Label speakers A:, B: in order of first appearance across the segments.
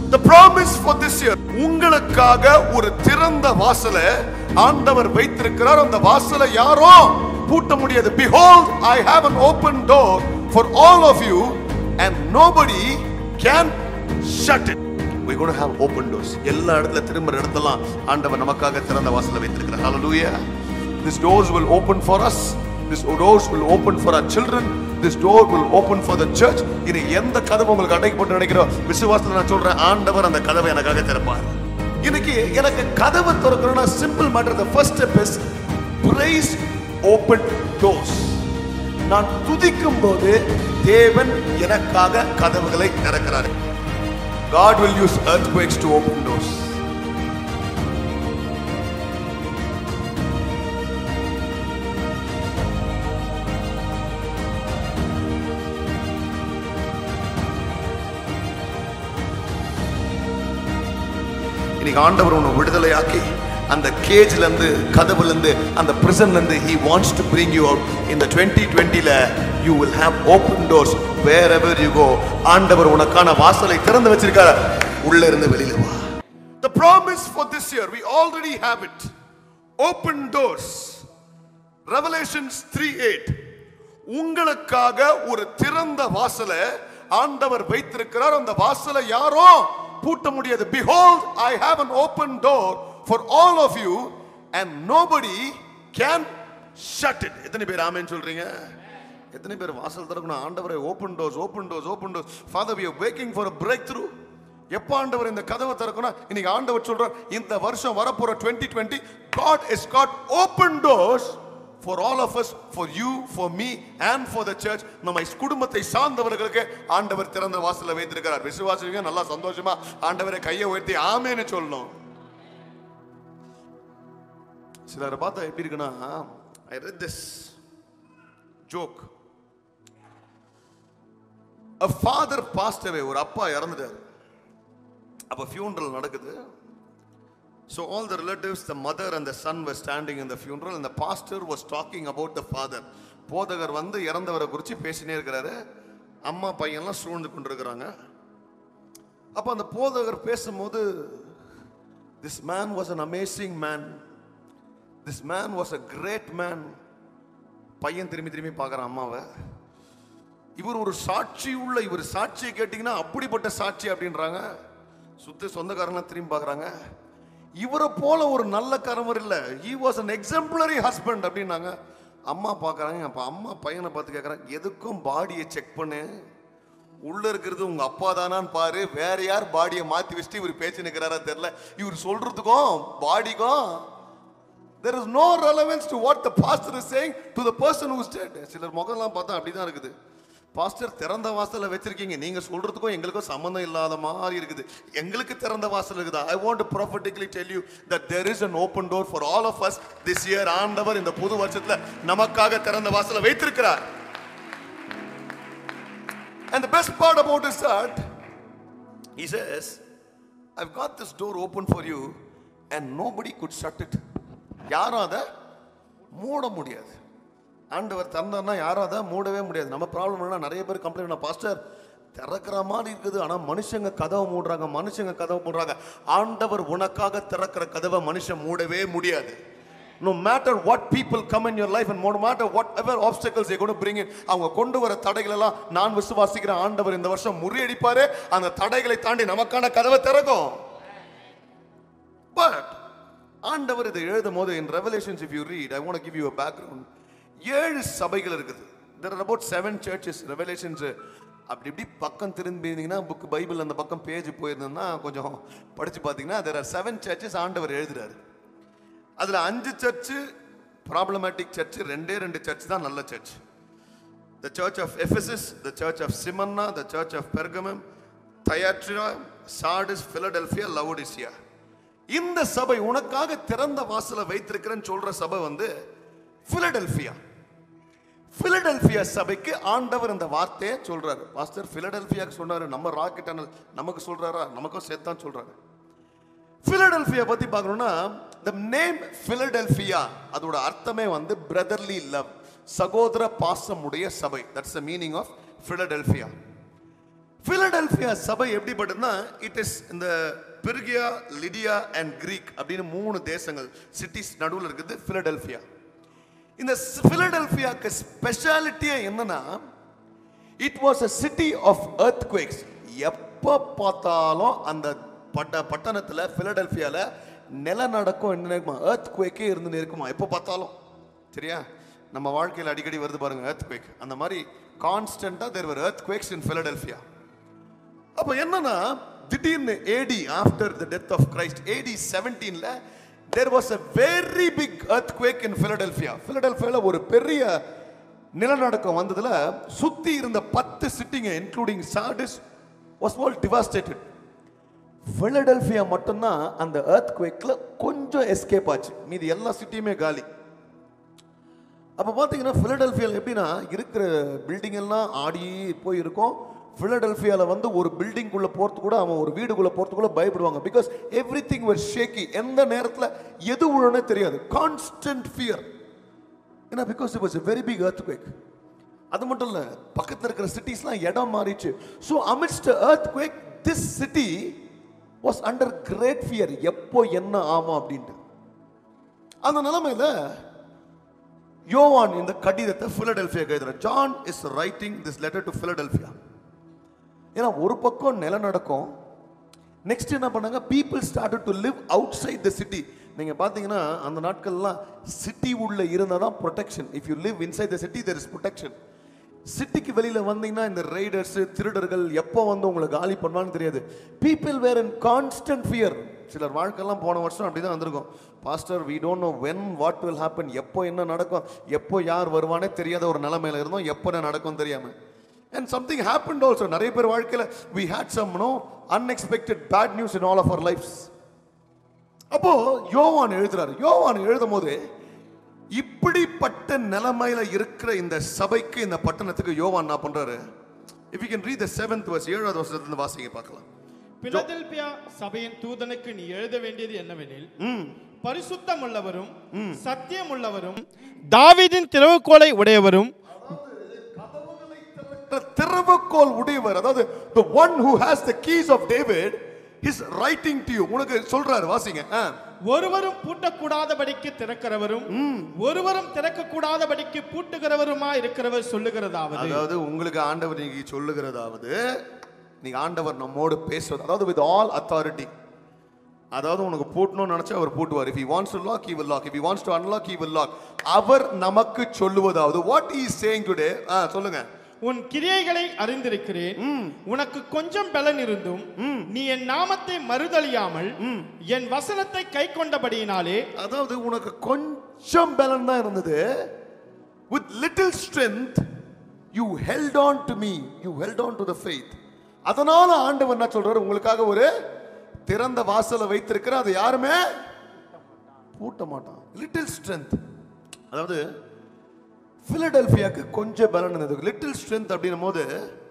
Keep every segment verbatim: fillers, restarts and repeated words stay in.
A: The promise for this year, உங்களுக்காக ஒரு திறந்த வாசலை ஆண்டவர் வைத்திருக்கிறார். அந்த வாசலை யாரோ பூட்ட முடியாது. Behold, I have an open door for all of you and nobody can shut it. We're going to have open doors. எல்லா இடத்துல திரும்பற இடத்தெல்லாம் ஆண்டவர் நமக்காக திறந்த வாசலை வைத்திருக்கிறார். Hallelujah. These doors will open for us. These doors will open for our children. This door will open for the church. இனி எந்த கதவு உங்களுக்கு அடைக்கப்பட்டு நினைக்கிறோ விசுவாசத்துல நான் சொல்றேன், ஆண்டவர் அந்த கதவை எனக்காக திறப்பார். இன்னைக்கு எனக்கு கதவு திறக்கணும்னா simple matter. The first step is praise open doors. நான் துதிக்கும் போது தேவன் எனக்காக கதவுகளை திறக்கிறார். God will use earthquakes to open doors. இன்னைக்கு ஆண்டவர் உன்னை விடுதலையாக்கி அந்த கேஜ்ல இருந்து, கதவுல இருந்து, அந்த பிரிசன்ல இருந்து he wants to bring you out. in the twenty twenty ல you will have open doors wherever you go. ஆண்டவர் உனக்கான வாசலை திறந்து வச்சிருக்கார். உள்ள இருந்து வெளியில வா. The promise for this year, we already have it. Open doors. Revelations three eight. உங்களுக்காக ஒரு திறந்த வாசலை ஆண்டவர் வைத்திருக்கிறார். அந்த வாசலை யாரோ பூட்ட முடியாது. Behold, I have an open door for all of you and nobody can shut it. எத்தனை பேர் ஆமென் சொல்றீங்க? எத்தனை பேர் வாசல் திறக்கணும்? ஆண்டவரே, open doors, open doors, open doors. Father, we are waiting for a breakthrough. எப்ப ஆண்டவர் இந்த கதவை திறக்கணும்? இன்னைக்கு ஆண்டவர் சொல்றார், இந்த வருஷம் வரப்போற twenty twenty, God has got open doors for all of us, for you, for me and for the church. நம்ம குடும்பத்தை சார்ந்தவர்களுக்கு ஆண்டவர் திறந்த வாசலை வைத்திருக்கிறார். விசுவாசிங்க நல்லா சந்தோஷமா ஆண்டவரை கையை உயர்த்தி ஆமென்னு சொல்லணும். சிலரை பார்த்தா எப்படி இருக்குன்னா, I read this joke. A father passed away. ஒரு அப்பா இறந்துட்டார். அப்ப funeral நடக்குது. So all the relatives, the mother and the son were standing in the funeral and the pastor was talking about the father. போதகர் வந்து இறந்தவரை குறித்து பேசினே இருக்கிறாரு. அம்மா பையன்லாம் சூழ்ந்து கொண்டிருக்கிறாங்க. அப்ப அந்த போதகர் பேசும்போது, this man was an amazing man. This man was a great man. பையன் திரும்பி திரும்பி பார்க்குறான் அம்மாவை. இவர் ஒரு சாட்சி உள்ள, இவர் சாட்சியை கேட்டிங்கன்னா அப்படிப்பட்ட சாட்சி அப்படின்றாங்க. சுத்த சொந்தக்காரங்களாம் திரும்பி பார்க்குறாங்க. இவரை போல ஒரு நல்ல கணவர் இல்லை. he was an exemplary husband அப்படின்னாங்க. அம்மா பார்க்குறாங்க. அப்போ அம்மா பையனை பார்த்து கேட்குறாங்க, எதுக்கும் பாடியை செக் பண்ணு, உள்ள இருக்கிறது உங்க அப்பா தானான்னு பாரு, வேற யார் பாடியை மாற்றி வச்சுட்டு இவர் பேச்சு நிற்கிறாரா தெரியல. இவர் சொல்றதுக்கும் பாடிக்கும் there is no relevance to what the pastor is saying to the person who is dead. சிலர் முகம்லாம் பார்த்தா அப்படிதான் இருக்குது. பாஸ்டர் திறந்த வாசலை வச்சிருக்கீங்க, நீங்க சொல்றதுக்கும் எங்களுக்கும் சம்பந்தம் இல்லாத மாதிரி இருக்குது. எங்களுக்கு திறந்த வாசல் இருக்குதா? I want to prophetically tell you that there is an open door for all of us this year. ஆண்டவர் இந்த புது வருஷத்துல நமக்காக திறந்த வாசலை வைத்திருக்கிறார். And the best part about it is that he says, I've got this door open for you and nobody could shut it. யாரும் அதை மூட முடியாது. ஆண்டவர் திறந்தார்னா யாரும் அதை மூடவே முடியாது. நம்ம ப்ராப்ளம் என்ன, நிறைய பேர் கம்ப்ளைண்ட் பண்ண, பாஸ்டர் திறக்கிற மாதிரி இருக்குது, ஆனால் மனுஷங்க கதவை மூடுறாங்க, மனுஷங்க கதவை மூடுறாங்க. ஆண்டவர் உனக்காக திறக்கிற கதவை மனுஷன் மூடவே முடியாது. No matter what people come in your life and no matter whatever obstacles they're going to bring in, அவங்க கொண்டு வர தடைகள் எல்லாம் நான் விசுவாசிக்கிறேன் ஆண்டவர் இந்த வருஷம் முறியடிப்பாரு. அந்த தடைகளை தாண்டி நமக்கான கதவை திறக்கும். But ஆண்டவர் இதை எழுதும் போது in Revelations, if you read, I want to give you a background. ஏழு சபைகள் இருக்குது. There are about seven churches. Revelations அப்படி இப்படி பக்கம் திரும்பினீங்கன்னா, புக் பைபிள் அந்த பக்கம் பேஜ் போயிருந்தா கொஞ்சம் படிச்சு பார்த்தீங்கன்னா, there are seven churches ஆண்டவர் எழுதுறாரு. அதுல அஞ்சு சர்ச் ப்ராப்ளமேட்டிக் சர்ச், ரெண்டே ரெண்டு சர்ச் தான் நல்ல church. The church of Ephesus, the church of Smyrna, the church of Pergamum, Thyatira, Sardis, Philadelphia, Laodicea. இந்த சபை உனக்காக திறந்த வாசலை வைத்திருக்கிறேன்னு சொல்ற சபை வந்து பிலடெல்பியா. பிலடெல்பியா சபைக்கு ஆண்டவர் இந்த வார்த்தையை சொல்றாரு. பாஸ்டர் பிலடெல்பியாக்கு சொன்னாரு, நம்ம ராக்கெட் அனல் நமக்கு சொல்றாரா? நமக்கும் சேர்த்தான் சொல்றாரு. பிலடெல்பியா பத்தி பார்க்கணும்னா, the name Philadelphia அதோட அர்த்தமே வந்து brotherly love, சகோதர பாசம் உடைய சபை. That's the meaning of Philadelphia. Philadelphia சபை எப்படிப்பட்டதுன்னா, இட் இஸ் இந்த பெர்கியா, லிடியா அண்ட் கிரீக் அப்படின்னு மூணு தேசங்கள் சிட்டிஸ் நடுவில் இருக்குது பிலடெல்பியா. இந்த பிலடெல்பியாக்கு ஸ்பெஷாலிட்டியா என்னன்னா, it was a city of earthquakes. எப்ப பார்த்தாலும் அந்த பட்ட பட்டணத்துல பிலடெல்பியால நிலநடுக்கம் என்ன இருக்குமா, earthquake இருந்து இருக்குமா எப்ப பார்த்தாலும். சரியா, நம்ம வாழ்க்கையில் அடிக்கடி வருது பாருங்க earthquake. அந்த மாதிரி கான்ஸ்டன்டா there were earthquakes in Philadelphia. அப்ப என்னன்னா, திடீர்னு AD after the death of Christ AD செவன்டீன்ல there was a very big earthquake in Philadelphia. பிலடெல்பியால ஒரு பெரிய நிலநடுக்கம் வந்ததுல சுத்தி இருந்த பத்து சிட்டிங்க including Sardis was all devastated. பிலடெல்பியா மட்டும்தான் அந்த earthquakeல கொஞ்சம் எஸ்கேப் ஆச்சு, மீதி எல்லா சிட்டியுமே காலி. அப்ப பாத்தீங்கன்னா பிலடெல்பியால எப்படின்னா இருக்கிற பில்டிங் எல்லாம் ஆடி போய் இருக்கும். பிலடெல்பியால வந்து ஒரு பில்டிங் குள்ள போறது கூட, அவன் ஒரு வீடுக்குள்ள போறது கூட பயப்படுவாங்க. Because everything was shaky. எந்த நேரத்துல எது விழுனே தெரியாது. Constant fear. ஏன்னா because it was a very big earthquake. அது மட்டும் இல்ல, பக்கத்துல இருக்கிற சிட்டிஸ்லாம் இடம் மாறிச்சு. So amidst the earthquake, this city was under great fear. எப்போ என்ன ஆமா அப்படின்ட்டு அந்த நிலைமையில யோவான் இந்த கடிதத்தை பிலடெல்பியாக்கு எழுதுறார். John is writing this letter to Philadelphia. ஏன்னா ஒரு பக்கம் நிலநடுக்கம், நெக்ஸ்ட் என்ன பண்ணாங்க, people started to live outside the city. நீங்க பாத்தீங்கன்னா அந்த நாட்கள்லாம் சிட்டி உள்ள இருந்தாதான் protection. if you live inside the city there is protection. சிட்டிக்கு வெளியில வந்தீங்கன்னா இந்த ரைடர்ஸ், திருடர்கள் எப்போ வந்து உங்களை காலி பண்ணுவான்னு தெரியாது. people were in constant fear. சிலர் வாழ்க்கையெல்லாம் போன வருஷம் அப்படிதான் வந்திருக்கும். Pastor we don't know when what will happen. எப்போ என்ன நடக்கும், எப்போ யார் வருவானே தெரியாத ஒரு நிலைமையில இருந்தோம், எப்போ என்ன நடக்கும் தெரியாம. and something happened also. நிறைய பேர் வாழ்க்கையில we had some no unexpected bad news in all of our lives. அப்போ யோவான் எழுதுறாரு. யோவான் எழுதும் போது இப்படிப்பட்ட நிலைமையில இருக்கிற இந்த சபைக்கு, இந்த பட்டணத்துக்கு யோவான் என்ன பண்றாரு? if you can read the seventh verse, ஏழாவது வசனத்துல இருந்து வாசிங்க பார்க்கலாம்.
B: பிலதெல்பியா சபையின் தூதனுக்கு நீ எழுத வேண்டியது என்னவெனில், பரிசுத்தமுள்ளவரும் சத்தியமுள்ளவரும் தாவீதின் திறவுகோலை உடையவரும்,
A: திறவுகோல் உடையவர், அதாவது the one who has the keys of David is writing to you. உனக்கு சொல்றாரு, வாசிங்க.
B: ஒருவரும் பூட்டக்கூடாதபடிக்கு திறக்கிறவரும் ஒருவரும் திறக்கக்கூடாதபடிக்கு பூட்டுகிறவருமா இருக்கிறவர் சொல்லுகிறதாவது,
A: அதாவது உங்களுக்கு ஆண்டவர் நீங்க சொல்லுகிறதாவது, நீங்க ஆண்டவர் நம்மோடு பேசுவது, அதாவது with all authority. அதாவது உனக்கு பூட்டணும்னு நினைச்சா அவர் பூட்டுவார். if he wants to lock he will lock, if he wants to unlock he will lock. அவர் நமக்கு சொல்லுவதாவது, what he is saying today, சொல்லுங்க.
B: உன் கிரியைகளை அறிந்திருக்கிறேன், உனக்கு கொஞ்சம் பலன் இருந்தும் நீ என் நாமத்தை மறுதலியாமல் என் வசனத்தை கை கொண்டபடியினாலே,
A: அதாவது உனக்கு கொஞ்சம் பலன் தான் இருந்தது, with little strength you held on to me, you held on to the faith. அதனால ஆண்டவர் என்ன சொல்றாரு, உங்களுக்காக ஒரு திறந்த வாசலை வைத்திருக்கிற, அதை யாருமே பூட்ட மாட்டான். லிட்டில் ஸ்ட்ரென்த், அதாவது பிலடெல்பியாக்கு கொஞ்சம் பலன் இருந்தது. லிட்டில் ஸ்ட்ரென்த் அப்படின்னும் போது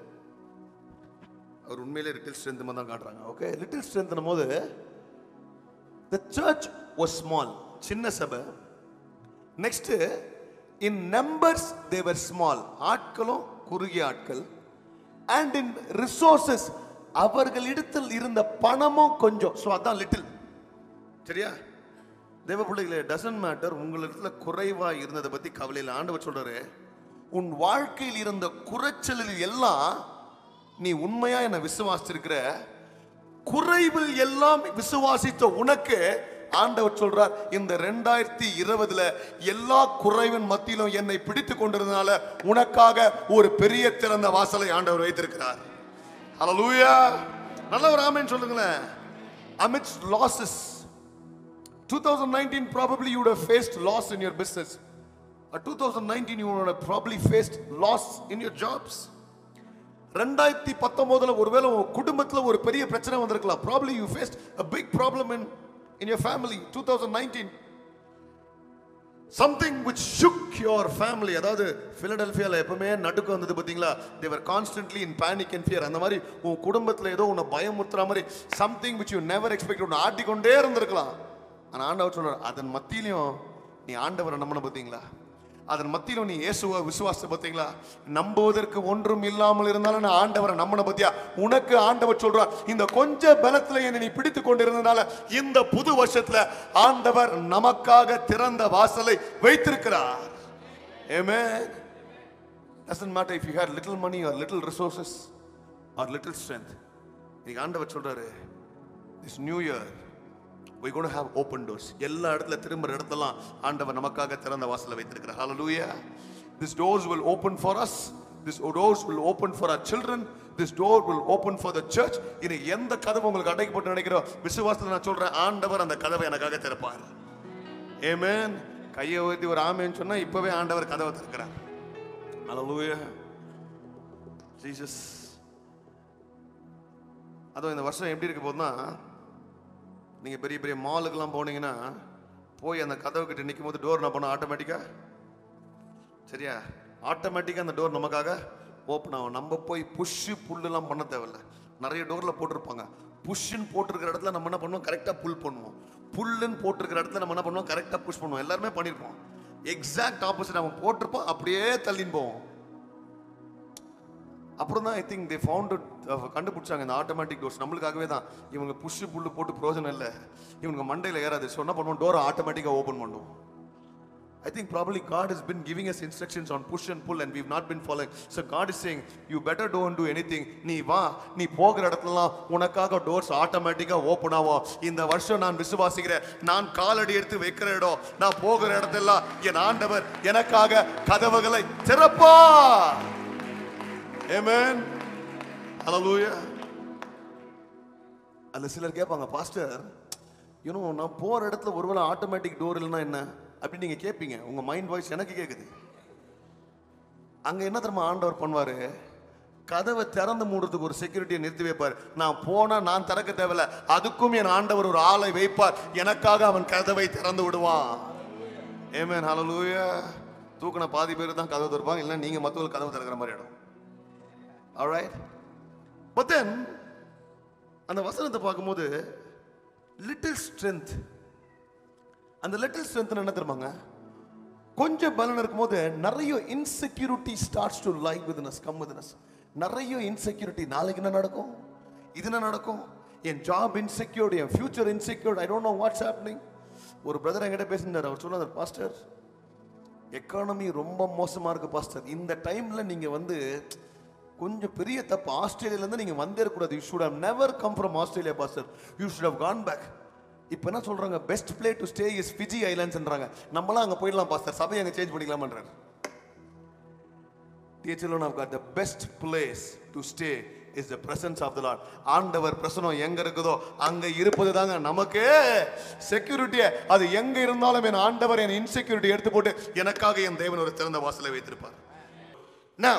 A: அவர் உண்மையிலே லிட்டில் ஸ்ட்ரென்த் தான் காட்டுறாங்க. ஓகே, லிட்டில் ஸ்ட்ரென்த் போது the church was small, சின்ன சபை. Next in numbers they were small, ஆட்களும் குறுகிய ஆட்கள். and in resources, அவர்களிடத்தில் இருந்த பணமும் கொஞ்சம். ஸோ அதான் லிட்டில். சரியா தேவ பிள்ளைகளே, டசன்ட் மேட்டர் உங்களிடத்துல குறைவா இருந்ததை பத்தி கவலை இல்லை. ஆண்டவர் சொல்றாரு, உன் வாழ்க்கையில் இருந்த குறைச்சலில் எல்லாம் நீ உண்மையா என்ன விசுவாசிச்சிருக்கிற, குறைவில் எல்லாம் விசுவாசித்த உனக்கு ஆண்டவர் சொல்றார், இந்த ரெண்டாயிரத்தி இருபதுல எல்லா குறைவின் மத்தியிலும் என்னை பிடித்து கொண்டிருந்தனால உனக்காக ஒரு பெரிய திறந்த வாசலை ஆண்டவர் வைத்திருக்கிறார். ஹல்லேலூயா, நல்ல ஒரு ஆமென் சொல்லுங்களேன். amidst losses, twenty nineteen probably you would have faced loss in your business. or twenty nineteen you would have probably faced loss in your jobs. ரெண்டாயிரத்தி பத்தொன்பதுல ஒருவேளை உங்க குடும்பத்துல ஒரு பெரிய பிரச்சனை வந்திருக்கலாம். probably you faced a big problem in in your family. twenty nineteen something which shook your family. அதாவது பிலடெல்பியால எப்பவுமே நடுக்கம் வந்தது பாத்தீங்களா, they were constantly in panic and fear. அந்த மாதிரி உங்க குடும்பத்துல ஏதோ உன்னை பயமுறுத்துற மாதிரி something which you never expected உன்னை ஆட்டிக்கொண்டே இருந்திருக்கலாம். ஆனா ஆண்டவர் சொல்றார், அதன் மத்தியிலையும் நீ ஆண்டவரை நம்பின பாத்தீங்களா, அதன் மத்தியில நீ இயேசுவை விசுவாச பார்த்தீங்களா? நம்புவதற்கு ஒன்றும் இல்லாமல் இருந்தாலும் நான் ஆண்டவரை நம்பின பத்தியா? உனக்கு ஆண்டவர் சொல்றார், இந்த கொஞ்ச பலத்துல என்னை நீ பிடித்து கொண்டிருந்தனால இந்த புது வருஷத்துல ஆண்டவர் நமக்காக திறந்த வாசலை வைத்திருக்கிறார். Amen. Doesn't matter if you had little money or little resources or little strength. இன்னைக்கு ஆண்டவர் சொல்றாரு, this new year we're going to have open doors. எல்லா இடத்துல திரும்பற இடத்தெல்லாம் ஆண்டவர் நமக்காக திறந்த வாசலை வைத்திருக்கிறார். Hallelujah. These doors will open for us. These doors will open for our children. This door will open for the church. இனி எந்த கதவு உங்களுக்கு அடைக்கப்பட்டு நினைக்கிறோ விசுவாசத்துல நான் சொல்றேன், ஆண்டவர் அந்த கதவை எனக்காக திறப்பார். Amen. கையை உயர்த்தி ஒரு ஆமென் சொன்னா இப்பவே ஆண்டவர் கதவை திறக்கிறார். Hallelujah. Jesus. அதோ இந்த வருஷம் எப்படி இருக்க போதுன்னா, நீங்கள் பெரிய பெரிய மாலுக்கெல்லாம் போனீங்கன்னா போய் அந்த கதவு கிட்ட நிற்கும் போது டோர் என்ன பண்ணோம்? ஆட்டோமேட்டிக்காக, சரியா, ஆட்டோமேட்டிக்காக அந்த டோர் நமக்காக ஓப்பன் ஆகும். நம்ம போய் புஷ்ஷு புல்லுலாம் பண்ண தேவையில்லை. நிறைய டோரில் போட்டிருப்பாங்க. புஷ்ஷுன்னு போட்டிருக்கிற இடத்துல நம்ம என்ன பண்ணுவோம்? கரெக்டாக புல் பண்ணுவோம். புல்லுன்னு போட்டிருக்கிற இடத்துல நம்ம என்ன பண்ணுவோம்? கரெக்டாக புஷ் பண்ணுவோம். எல்லாருமே பண்ணியிருப்போம். எக்ஸாக்ட் ஆப்போசிட் நம்ம போட்டிருப்போம், அப்படியே தள்ளின்னு போவோம். அப்புறம் தான் ஐ திங்க் தே ஃபவுண்ட் கண்டுபிடிச்சாங்க இந்த ஆட்டோமேட்டிக் டோர்ஸ். நம்மளுக்காகவே தான். இவங்க புஷ்ஷு புல்லு போட்டு பிரோஜனம் இல்லை, இவங்க மண்டையில் ஏறாது. ஸோ என்ன பண்ணுவோம்? டோரை ஆட்டோமேட்டிக்காக ஓப்பன் பண்ணுவோம். I think probably God has been giving us instructions on push and pull and we've not been following. So God is saying, you better don't do anything. நீ வா, நீ போகிற இடத்துலலாம் உனக்காக டோர்ஸ் ஆட்டோமேட்டிக்காக ஓப்பன் ஆகும். இந்த வருஷம் நான் விசுவாசிக்கிறேன், நான் காலடி எடுத்து வைக்கிற இடம், நான் போகிற இடத்தெல்லாம் என் ஆண்டவர் எனக்காக கதவுகளை திறப்பா. Amen. Hallelujah. அல்ல சிலர் கேட்பாங்க, பாஸ்டர் யூனோ நான் போகிற இடத்துல ஒருவேளை ஆட்டோமேட்டிக் டோர் இல்லைன்னா என்ன அப்படின்னு நீங்கள் கேட்பீங்க. உங்கள் மைண்ட் வாய்ஸ் எனக்கு கேட்குது. அங்கே என்ன தெரியுமா ஆண்டவர் பண்ணுவார்? கதவை திறந்து மூடுறதுக்கு ஒரு செக்யூரிட்டியை நிறுத்தி வைப்பார். நான் போனால் நான் திறக்க தேவையில்ல, அதுக்கும் என் ஆண்டவர் ஒரு ஆளை வைப்பார், எனக்காக அவன் கதவை திறந்து விடுவான். Amen. Hallelujah. தூக்கின பாதி பேர் தான் கதவை திறப்பாங்க, இல்லைன்னா நீங்கள் மற்றவங்களுக்கு கதவை திறக்கிற மாதிரி இடம். Alright. But then அந்த வசனத்தை பார்க்கும்போது லிட்டில் ஸ்ட்ரென்த், அந்த லிட்டில் ஸ்ட்ரென்த் என்ன தெரியுமாங்க? கொஞ்சம் பலன் இருக்கும்போது நிறைய insecurity starts to lie within us, come within us. நிறைய இன்செக்யூரிட்டி. நாளைக்கு என்ன நடக்கும், இது என்ன நடக்கும், என் ஜாப் இன்செக்யூர்ட், என் future insecured, I don't know what's happening. ஒரு பிரதர் என்கிட்ட பேசினார். அவர் சொன்னார், பாஸ்டர் எக்கானமி ரொம்ப மோசமாக இருக்கு பாஸ்டர், இந்த டைமில் நீங்கள் வந்து கொஞ்சம் பெரிய தப்பு, ஆஸ்திரேலியாலேருந்து நீங்கள் வந்தேறக்கூடாது. You should have never come from Australia pastor, you should have gone back. இப்போ என்ன சொல்கிறாங்க? Best place to stay is Fiji ஐலாண்ட்ஸ்ன்றாங்க. நம்மளாம் அங்கே போயிடலாம் பாஸ்டர், சபையை அங்கே சேஞ்ச் பண்ணிக்கலாம்ன்றார். Dear children of God, the best place to stay is the presence of the Lord. ஆண்டவர் பிரசனம் எங்க இருக்குதோ அங்க இருப்பது தாங்க நமக்கு செக்யூரிட்டி. அது எங்க இருந்தாலும் என் ஆண்டவர் என் இன்செக்யூரிட்டி எடுத்து போட்டு எனக்காக என் தேவன் ஒரு திறந்த வாசலை வைத்திருப்பார். Now,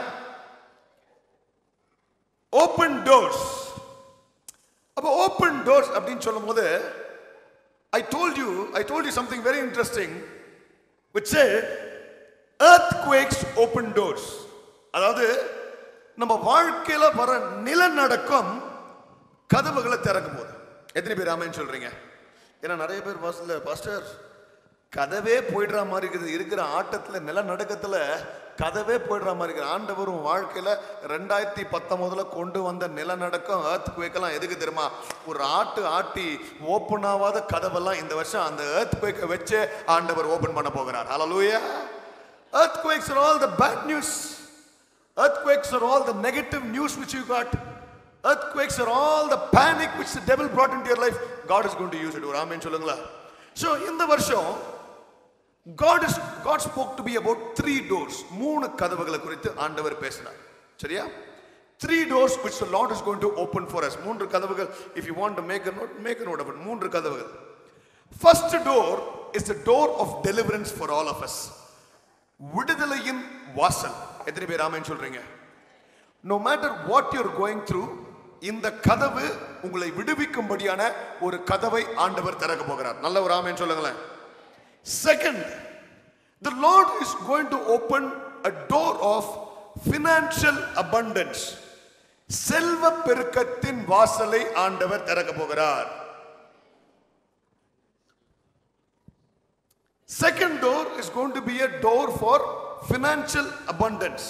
A: open doors. அப்போ open doors அப்படின்னு சொல்லும்போது I told you, I told you something very interesting which said earthquakes open doors. அதாவது நம்ம வாழ்க்கையில வர நிலநடுக்கம் கதவுகளை திறக்கும் போது. எத்தனை பேர் ஆமென் சொல்றீங்க? ஏன்னா நிறைய பேர் பாஸ்டர் பாஸ்டர் கதவே போயிடுற மாதிரி இருக்குது, இருக்கிற ஆட்டத்தில் நிலநடுக்கத்துல கதவே போயிடுற மாதிரி இருக்குது. ஆண்டவரும் வாழ்க்கையில ரெண்டாயிரத்தி பத்தொன்பதுல கொண்டு வந்த நிலநடுக்கம் எர்த்குவேக்கெல்லாம் எதுக்கு தெரியுமா? ஒரு ஆட்டு ஆட்டி ஓப்பன் ஆகாத கதவெல்லாம் இந்த வருஷம் அந்த எர்த்குவேக்கை வச்சு ஆண்டவர் ஓபன் பண்ண போகிறார். ஹல்லேலூயா. Earthquakes are all the bad news. Earthquakes are all the negative news which you got. Earthquakes are all the panic which the devil brought into your life. God is going to use it. ஒரு ஆமென் சொல்லுங்களா? So இந்த வருஷம் God is God spoke to me about three doors. மூணு கதவுகளை குறித்து ஆண்டவர் பேசினார். சரியா? Three doors which the Lord is going to open for us. மூன்று கதவுகள். If you want to make a note, make a note of it. மூன்று கதவுகள். First door is the door of deliverance for all of us. விடுதலையின் வாசல். எத்தனை பேர் ஆமென் சொல்றீங்க? No matter what you're going through, இந்த கதவு உங்களை விடுவிக்கும்படியான ஒரு கதவை ஆண்டவர் திறக்க போகிறார். நல்ல ஒரு ஆமென் சொல்லுங்களேன். Second, the Lord is going to open a door of financial abundance. செல்வ பெருக்கத்தின் வாசலை ஆண்டவர் திறக்க போகிறார். Second door is going to be a door for financial abundance.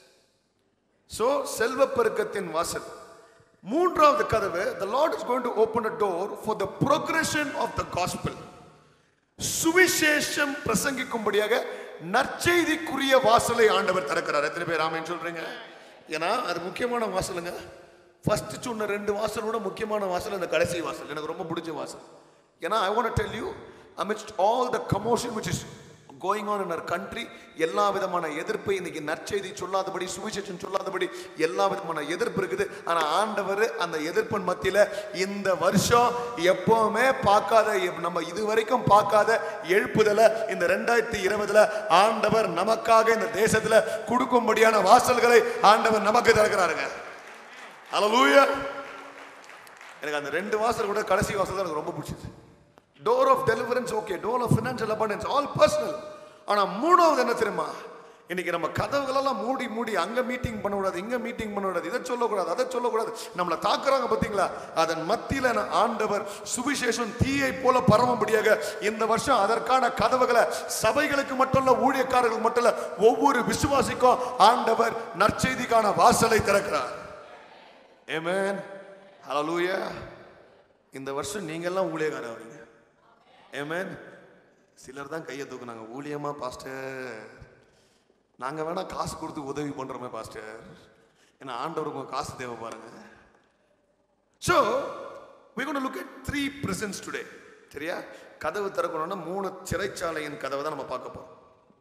A: So செல்வ பெருக்கத்தின் வாசல். மூன்றாவது கதவு, the Lord is going to open a door for the progression of the gospel. சுவிசேஷம் பிரசங்கிக்கும்படியாக நற்செய்திக்குரிய வாசலை ஆண்டவர் திறக்கிறார். எத்தனை பேர் ஆமென் சொல்றீங்க? ஏன்னா அது முக்கியமான வாசலுங்க. ஃபர்ஸ்ட் சொன்ன ரெண்டு வாசலோட முக்கியமான வாசல் அந்த கடைசி வாசல். எனக்கு ரொம்ப பிடிச்ச வாசல். ஏன்னா I want to tell you, amidst all the commotion which is going on in our country, எல்லா விதமான எதிர்ப்பு, இன்னைக்கு நற்செய்தி சொல்லாதபடி, சுவிசேஷம் சொல்லாதபடி எல்லா விதமான எதிர்ப்பு இருக்குது. ஆனா ஆண்டவர் அந்த எதிர்ப்பின் மத்தியில இந்த வருஷம் எப்பவுமே பார்க்காத, நம்ம இதுவரைக்கும் பார்க்காத எழுப்புதல இந்த ரெண்டாயிரத்தி இருபதுல ஆண்டவர் நமக்காக இந்த தேசத்துல கொடுக்கும்படியான வாசல்களை ஆண்டவர் நமக்கு திறக்கிறாருங்க. ஹல்லேலூயா. எனக்கு அந்த ரெண்டு வாசல் கூட கடைசி வாசல் தான் எனக்கு ரொம்ப பிடிச்சது. Door of deliverance, okay. Door of financial abundance, all personal. ஆனா மூணாவது என்ன தெரியுமா? இன்னைக்கு நம்ம கதவுகளெல்லாம் மூடி மூடி அங்க மீட்டிங் பண்ணக்கூடாது, இங்க மீட்டிங் பண்ணக்கூடாது, இதை சொல்லக்கூடாது, அதை சொல்லக்கூடாது, நம்மளை தாக்குறாங்க பார்த்தீங்களா? அதன் மத்தியில ஆண்டவர் சுவிசேஷம் தீயை போல பரவும்படியாக இந்த வருஷம் அதற்கான கதவுகளை சபைகளுக்கு மட்டும் இல்ல, ஊழியக்காரர்களுக்கு மட்டும் இல்ல, ஒவ்வொரு விசுவாசிக்கும் ஆண்டவர் நற்செய்திக்கான வாசலை திறக்கிறார். ஆமென். ஹல்லேலூயா. இந்த வருஷம் நீங்க எல்லாம் ஊழியக்காரர் ஆவீங்க. ஆமென். சிலர் தான் கையை தூக்குனாங்க, ஊழியமா பாஸ்டர், நாங்க வேணா காசு கொடுத்து உதவி பண்றோமே பாஸ்டர். ஏன்னா ஆண்டவருக்கு காசு தேவை பாருங்க. So we're going to look at three prisons today. சரியா? கதவு திறக்கணும்னா மூணு சிறைச்சாலையின் கதவை தான் நம்ம பார்க்க போறோம்.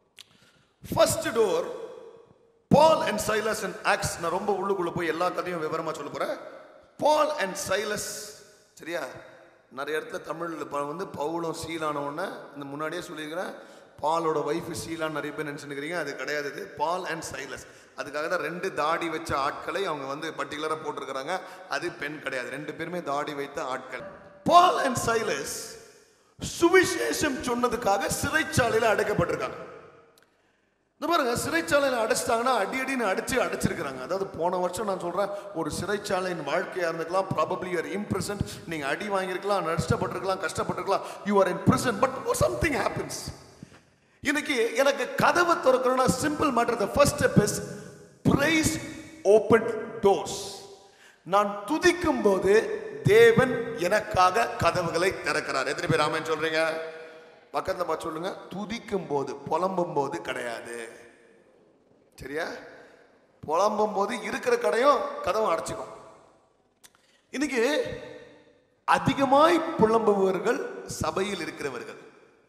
A: First door, Paul and Silas in Acts. நான் ரொம்ப உள்ளுக்குள்ள போய் எல்லா கதையும் விவரமா சொல்ல போறேன். Paul and Silas, சரியா? நிறைய இடத்துல தமிழ்ல வந்து பவுலும் சீலானோன்னு இந்த முன்னாடியே சொல்லியிருக்கிறேன். பாலோட ஒய்ஃபு சீலான்னு நிறைய பேர் நினச்சிருக்கிறீங்க, அது கிடையாது. இது பால் அண்ட் சைலஸ். அதுக்காக தான் ரெண்டு தாடி வச்ச ஆட்களை அவங்க வந்து பர்டிகுலராக போட்டிருக்கிறாங்க. அது பெண் கிடையாது, ரெண்டு பேருமே தாடி வைத்த ஆட்கள். பால் அண்ட் சைலஸ் சுவிசேஷம் சொன்னதுக்காக சிறைச்சாலையில் அடைக்கப்பட்டிருக்காங்க. இந்த பாருங்க, சிறைச்சாலையில் அடைச்சிட்டாங்கன்னா அடி அடின்னு அடிச்சு அடைச்சிருக்கிறாங்க. அதாவது போன வருஷம் நான் சொல்றேன், ஒரு சிறைச்சாலையின் வாழ்க்கையா இருந்துக்கலாம். Probably you are imprisoned. நீங்க அடி வாங்கியிருக்கலாம், நஷ்டப்பட்டிருக்கலாம், கஷ்டப்பட்டிருக்கலாம். You are in prison, but something happens. இன்னைக்கு எனக்கு கதவை திறக்கணும்னா simple matter. The first step is praise open doors. நான் துதிக்கும் போது தேவன் எனக்காக கதவுகளை திறக்கிறார். எத்தனை பேர் ஆமென் சொல்றீங்க? பக்கத்துல பார்த்து சொல்லுங்க, துதிக்கும் போது, புலம்பும் போது கிடையாது. சரியா? புலம்பும் போது இருக்கிற கடையும் கதவை அடைச்சிக்கும். இன்னைக்கு அதிகமாய் புலம்புபவர்கள் சபையில் இருக்கிறவர்கள்.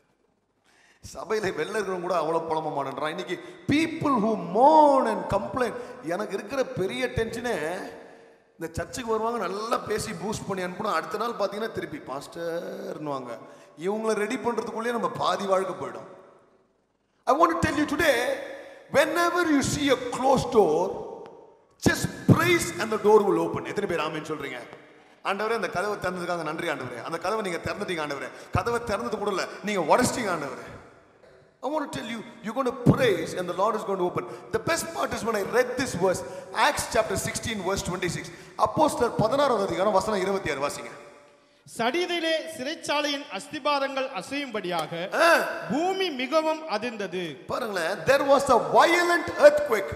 A: சபையில வெளில இருக்கிறவங்க கூட அவ்வளவு புலம்ப மாட்டேன்றான். இன்னைக்கு people who mourn and complain. எனக்கு இருக்கிற பெரிய டென்ஷனே, இந்த சர்ச்சுக்கு வருவாங்க, நல்லா பேசி பூஸ்ட் பண்ணி அனுப்பணும், அடுத்த நாள் பார்த்தீங்கன்னா திருப்பி பாஸ்டர்னுவாங்க. இவங்களை ரெடி பண்றதுக்குள்ளே நம்ம பாதி வாழ்க்கை போயிடும். I want to tell you today, whenever you see a closed door, just praise and the door will open. எத்தனை பேர் ஆமென் சொல்றீங்க? ஆண்டவரே, அந்த கதவை திறந்ததுக்காக நன்றி ஆண்டவரே. அந்த கதவை நீங்க திறந்துட்டீங்க ஆண்டவரே. கதவை திறந்தது கூட இல்ல, நீங்க உடைச்சிட்டீங்க ஆண்டவரே. I want to tell you, you're going to praise and the Lord is going to open. The best part is when I read this verse, Acts chapter sixteen verse twenty-six. அப்போஸ்தலர் பதினாறாவது அதிகாரம் வசனம் இருபத்தி ஆறு வாசிங்க.
B: சடிதிலே சிறைச்சாலையின் அஸ்திபாரங்கள் அசையும்படியாக பூமி மிகவும் அதிர்ந்தது. பாருங்களேன்,
A: there was a violent earthquake.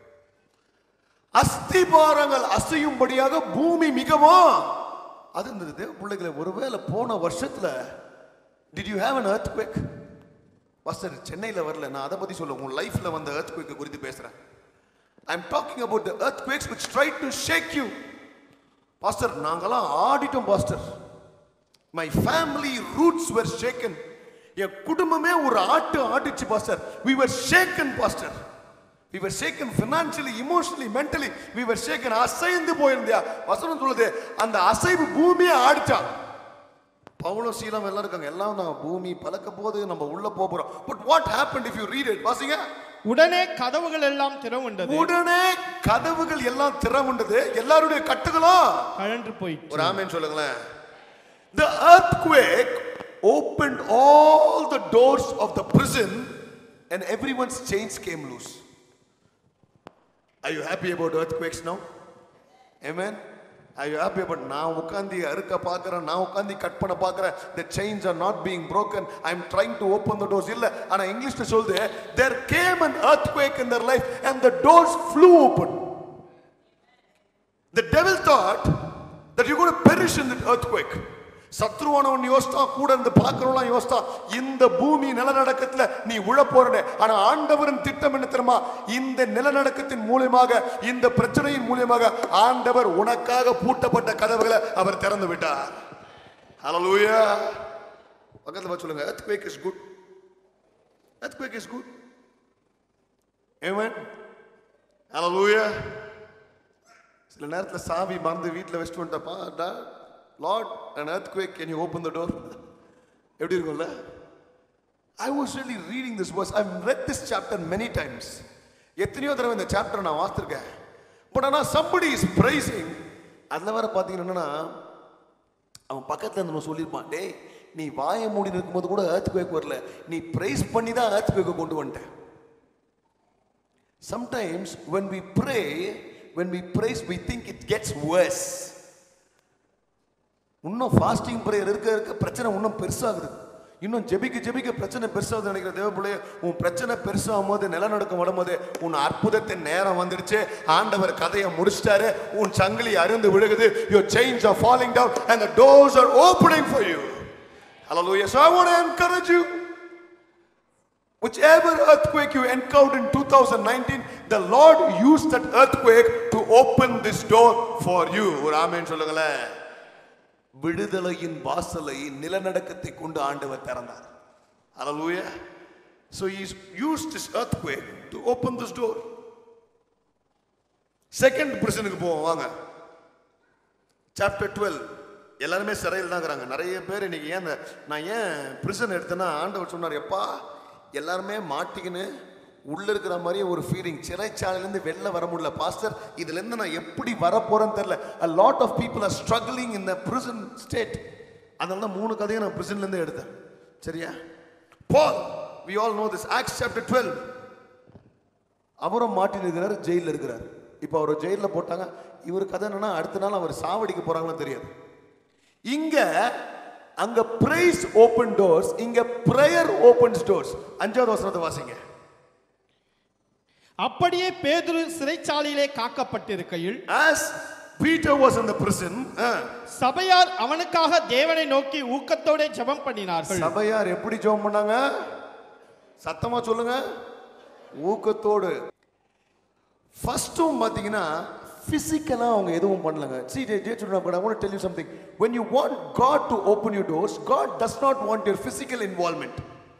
A: அஸ்திபாரங்கள் அசையும்படியாக பூமி மிகவும் அதிர்ந்தது. தேவ பிள்ளைகளே, ஒருவேளை போன வருஷத்துல did you have an earthquake? Pastor, சென்னையில் வரல, நான் அதை பத்தி சொல்ல, உங்க லைஃப்ல வந்த earthquake குறித்து பேசுறேன். I'm talking about the earthquakes which tried to shake you. Pastor, நாங்கெல்லாம் ஆடிட்டோம் pastor. My family roots were shaken. என் குடும்பமே ஒரு ஆட்டு ஆடிச்சு pastor. We were shaken pastor. We were shaken financially, emotionally, mentally. We were shaken. அசைந்து போயிருந்தியா? வசனம் சொல்லுது, அந்த அசைவு பூமியை ஆடிச்சா. பவுலும் சீலம் எல்லாம் இருக்காங்க, எல்லாம் நான் பூமி பலக்க போது நம்ம உள்ள போறோம். But what happened if you read it? வாசிங்க.
B: உடனே கதவுகள் எல்லாம் திறவுண்டது.
A: உடனே கதவுகள் எல்லாம் திறவுண்டது. எல்லாருடைய கட்டுகளும்
B: கழன்று போயிற்று.
A: ஒரு ஆமென் சொல்லுங்களேன். The earthquake opened all the doors of the prison and everyone's chains came loose. Are you happy about earthquakes now? Amen. Are you happy about நான் உட்கார்ந்து அறுக்க பார்க்கறேன், நான் உட்கார்ந்து கட் பண்ண பார்க்கறேன், the chains are not being broken, I am trying to open the doors. இல்ல, ஆனா இங்கிலீஷ்ல சொல்லுது, there came an earthquake in their life and the doors flew open. The devil thought that you're going to perish in that earthquake. சத்ருவானவன் யோசித்தா, கூட இருந்து பார்க்கிறவங்களாம் யோசித்தா, இந்த பூமி நிலநடுக்கத்துல நீ உழ போறே. ஆனா ஆண்டவரின் திட்டம் என்ன தெரியுமா? இந்த நிலநடுக்கத்தின் மூலமாக, இந்த பிரச்சனையின் மூலமாக ஆண்டவர் உனக்காக பூட்டப்பட்ட கதவுகளை அவர் திறந்து விட்டார். ஹல்லேலூயா. பக்கத்துல வா சொல்லுங்க, earthquake is good. Earthquake is good. Amen. Hallelujah. சில நேரத்துல சாவி மறந்து வீட்டுல வச்சுட்டு வந்துட்டப்பா, Lord, an earthquake, can you open the door? எப்படி இருக்கும்ல? I was really reading this verse. I've read this chapter many times. எத்தனையோ தடவை இந்த சாப்டர் நான் வாசிச்சிருக்கேன். பட் ஆனா somebody is praising. அதுல வர பாத்தீங்கன்னா அவன் பக்கத்துல நம்ம சொல்லிருப்பான், டேய் நீ வாயை மூடி இருக்கும்போது கூட earthquake வரல, நீ praise பண்ணி தான் earthquake கொண்டு வந்துட்ட. Sometimes when we pray, when we praise, we think it gets worse. இன்னும் ஃபாஸ்டிங் பிரேயர் இருக்க இருக்க பிரச்சனை இன்னும் பெருசாகுது. இன்னும் ஜெபிக்க ஜெபிக்க பிரச்சனை பெருசாகுது. நினைக்கிற தேவப்பிள்ளையே, உன் பிரச்சனை பெருசாகும் போது, நிலநடுக்கம் வரும்போது, உன் அற்புதத்தின் நேரம் வந்துடுச்சு. ஆண்டவர் கதையை முடிச்சிட்டாரு. உன் சங்கிலி அருந்து விழுகுது. Your chains are falling down and the doors are opening for you. Hallelujah. So I want to encourage you. Whichever earthquake you encountered in two thousand nineteen, the Lord used that earthquake to open this door for you. ஒரு ஆமென் சொல்லுங்களேன். விடுதலையின் வாசலை நிலநடுக்கத்தை கொண்டு ஆண்டவர் திறந்தார். Hallelujah. So he used this earthquake to open this door. Second prisonக்கு போவோம் வாங்க. Chapter twelve. எல்லாரும் சிறையில் தான் இருக்காங்க. நிறைய பேர் இன்னைக்கு ஏன் நான் ஏன் பிரிசன் எடுத்தேன்னா, ஆண்டவர் சொன்னார், எப்பா எல்லாருமே மாட்டிக்கின்னு உள்ள இருக்கிற மாதிரி ஒரு ஃபீலிங், சிறைச்சாலையிலேருந்து வெளில வர முடியல பாஸ்டர், இதுலேருந்து நான் எப்படி வர போறேன்னு தெரியல. a lot of people are struggling in the prison state. அதனால தான் மூணு கதையை நான் பிரிசன்லேருந்து எடுத்தேன். சரியா? Paul, we all know this. Acts chapter twelve. அவரும் மாட்டின்னு இருக்கிறார், ஜெயிலில் இருக்கிறார். இப்போ அவர் ஜெயிலில் போட்டாங்க. இவர் கதை என்னன்னா, அடுத்த நாள் அவர் சாவடிக்க போறாங்கன்னு தெரியாது. இங்க அங்க praise open doors, இங்க prayer opens doors. அஞ்சாவது வசனத்தை வாசிங்க.
B: அப்படியே பேதுரு சிறைச்சாலையிலே காக்கப்பட்டிருக்கையில்,
A: as Peter was in the prison,
B: சபையார் அவனுக்காக தேவனை நோக்கி ஊக்கத்தோட ஜெபம் பண்ணினார்கள்.
A: சபையார் எப்படி ஜெபம் பண்ணாங்க? சத்தமா சொல்லுங்க. ஊக்கத்தோடு. ஃபர்ஸ்டும் பாத்தீங்கன்னா பிசிக்கலா அவங்க எதுவும் பண்ணலங்க. See, dear children of God, I want to tell you something. When you want God to open your doors, God does not want your physical involvement.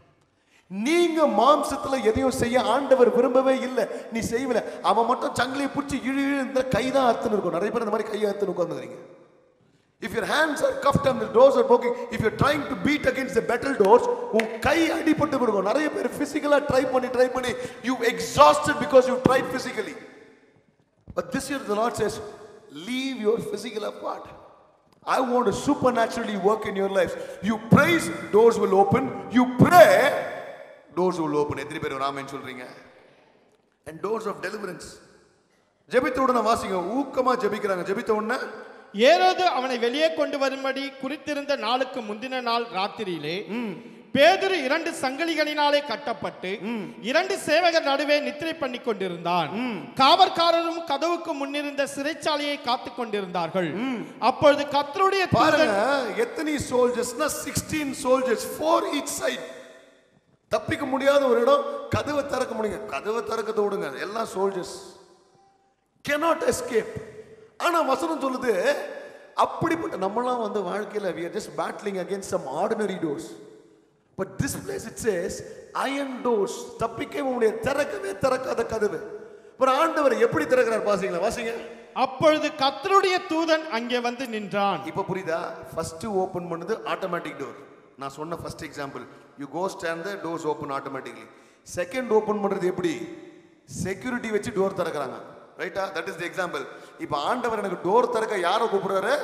A: நீங்க மாம்சத்துல எதையும் செய்ய ஆண்டவர் விரும்பவே இல்லை. நீ செய்வல, அவன் மட்டும் சங்கிலியை பிடிச்சி இழு இந்த கைதான் அறுத்துன்னு இருக்கும். நிறைய பேர் இந்த மாதிரி கையை அறுத்துன்னு உட்காந்துக்கிறீங்க. If your hands are cuffed and the doors are broken, if you're trying to beat against the metal doors, உன் கை அடிபட்டு போகும். நிறைய பேர் பிசிக்கலா ட்ரை பண்ணி ட்ரை பண்ணி you exhausted because you tried physically. But this year the Lord says, leave your physical apart. I want to supernaturally work in your lives. You praise, doors will open. You pray, doors will open. எத்தனை பேர் ஆமென் சொல்றீங்க? And doors of deliverance. ஜெபித்த உடனே வாசிங்க, ஊக்கமா ஜெபிக்கிறாங்க. ஜெபித்த உடனே
B: ஏரோது அவனை வெளியே கொண்டு வரும்படி குறித்திருந்த நாளுக்கு முந்தின நாள் ராத்திரியிலே பேதுரு இரண்டு சங்கிலிகளினாலே கட்டப்பட்டு இரண்டு சேவகர் நடுவே நித்திரை பண்ணி கொண்டிருந்தான். காவற்காரரும் கதவுக்கு முன்னிருந்த சிறைச்சாலையை காத்து கொண்டிருந்தார்கள். அப்பொழுது கர்த்தருடைய
A: பாருங்க, எத்தனை சோல்ஜர்ஸ்னா sixteen soldiers, four each side. தப்பிக்க முடியாத ஒரு இடம், கதவை திறக்க முடியுங்க. கதவை திறக்கத விடுங்க, எல்லாம் சோல்ஜர்ஸ் cannot escape. ஆனா வசனம் சொல்லுது, அப்படிப்பட்ட நம்மளாம் வந்து வாழ்க்கையில we are just battling against some ordinary doors. But this place it says iron doors. தப்பிக்க முடியாது, திறக்கவே திறக்காத கதவு. ஒரு ஆண்டவர் எப்படி திறக்கிறார் பாத்தீங்களா? வாசிங்க.
B: அப்பொழுது கர்த்தருடைய தூதன் அங்கே வந்து நின்றான்.
A: இப்போ புரியுதா? ஃபர்ஸ்ட் ஓபன் பண்ணது ஆட்டோமேட்டிக் டோர். நான் சொன்ன first example, you go stand there, doors open automatically. Second open பண்றது எப்படி? செக்யூரிட்டி வச்சு டோர் திறக்கறாங்க. ரைட்டா? That is the example. இப்போ ஆண்டவர் எனக்கு டோர் திறக்க யாரை கூப்பிடுறாரு?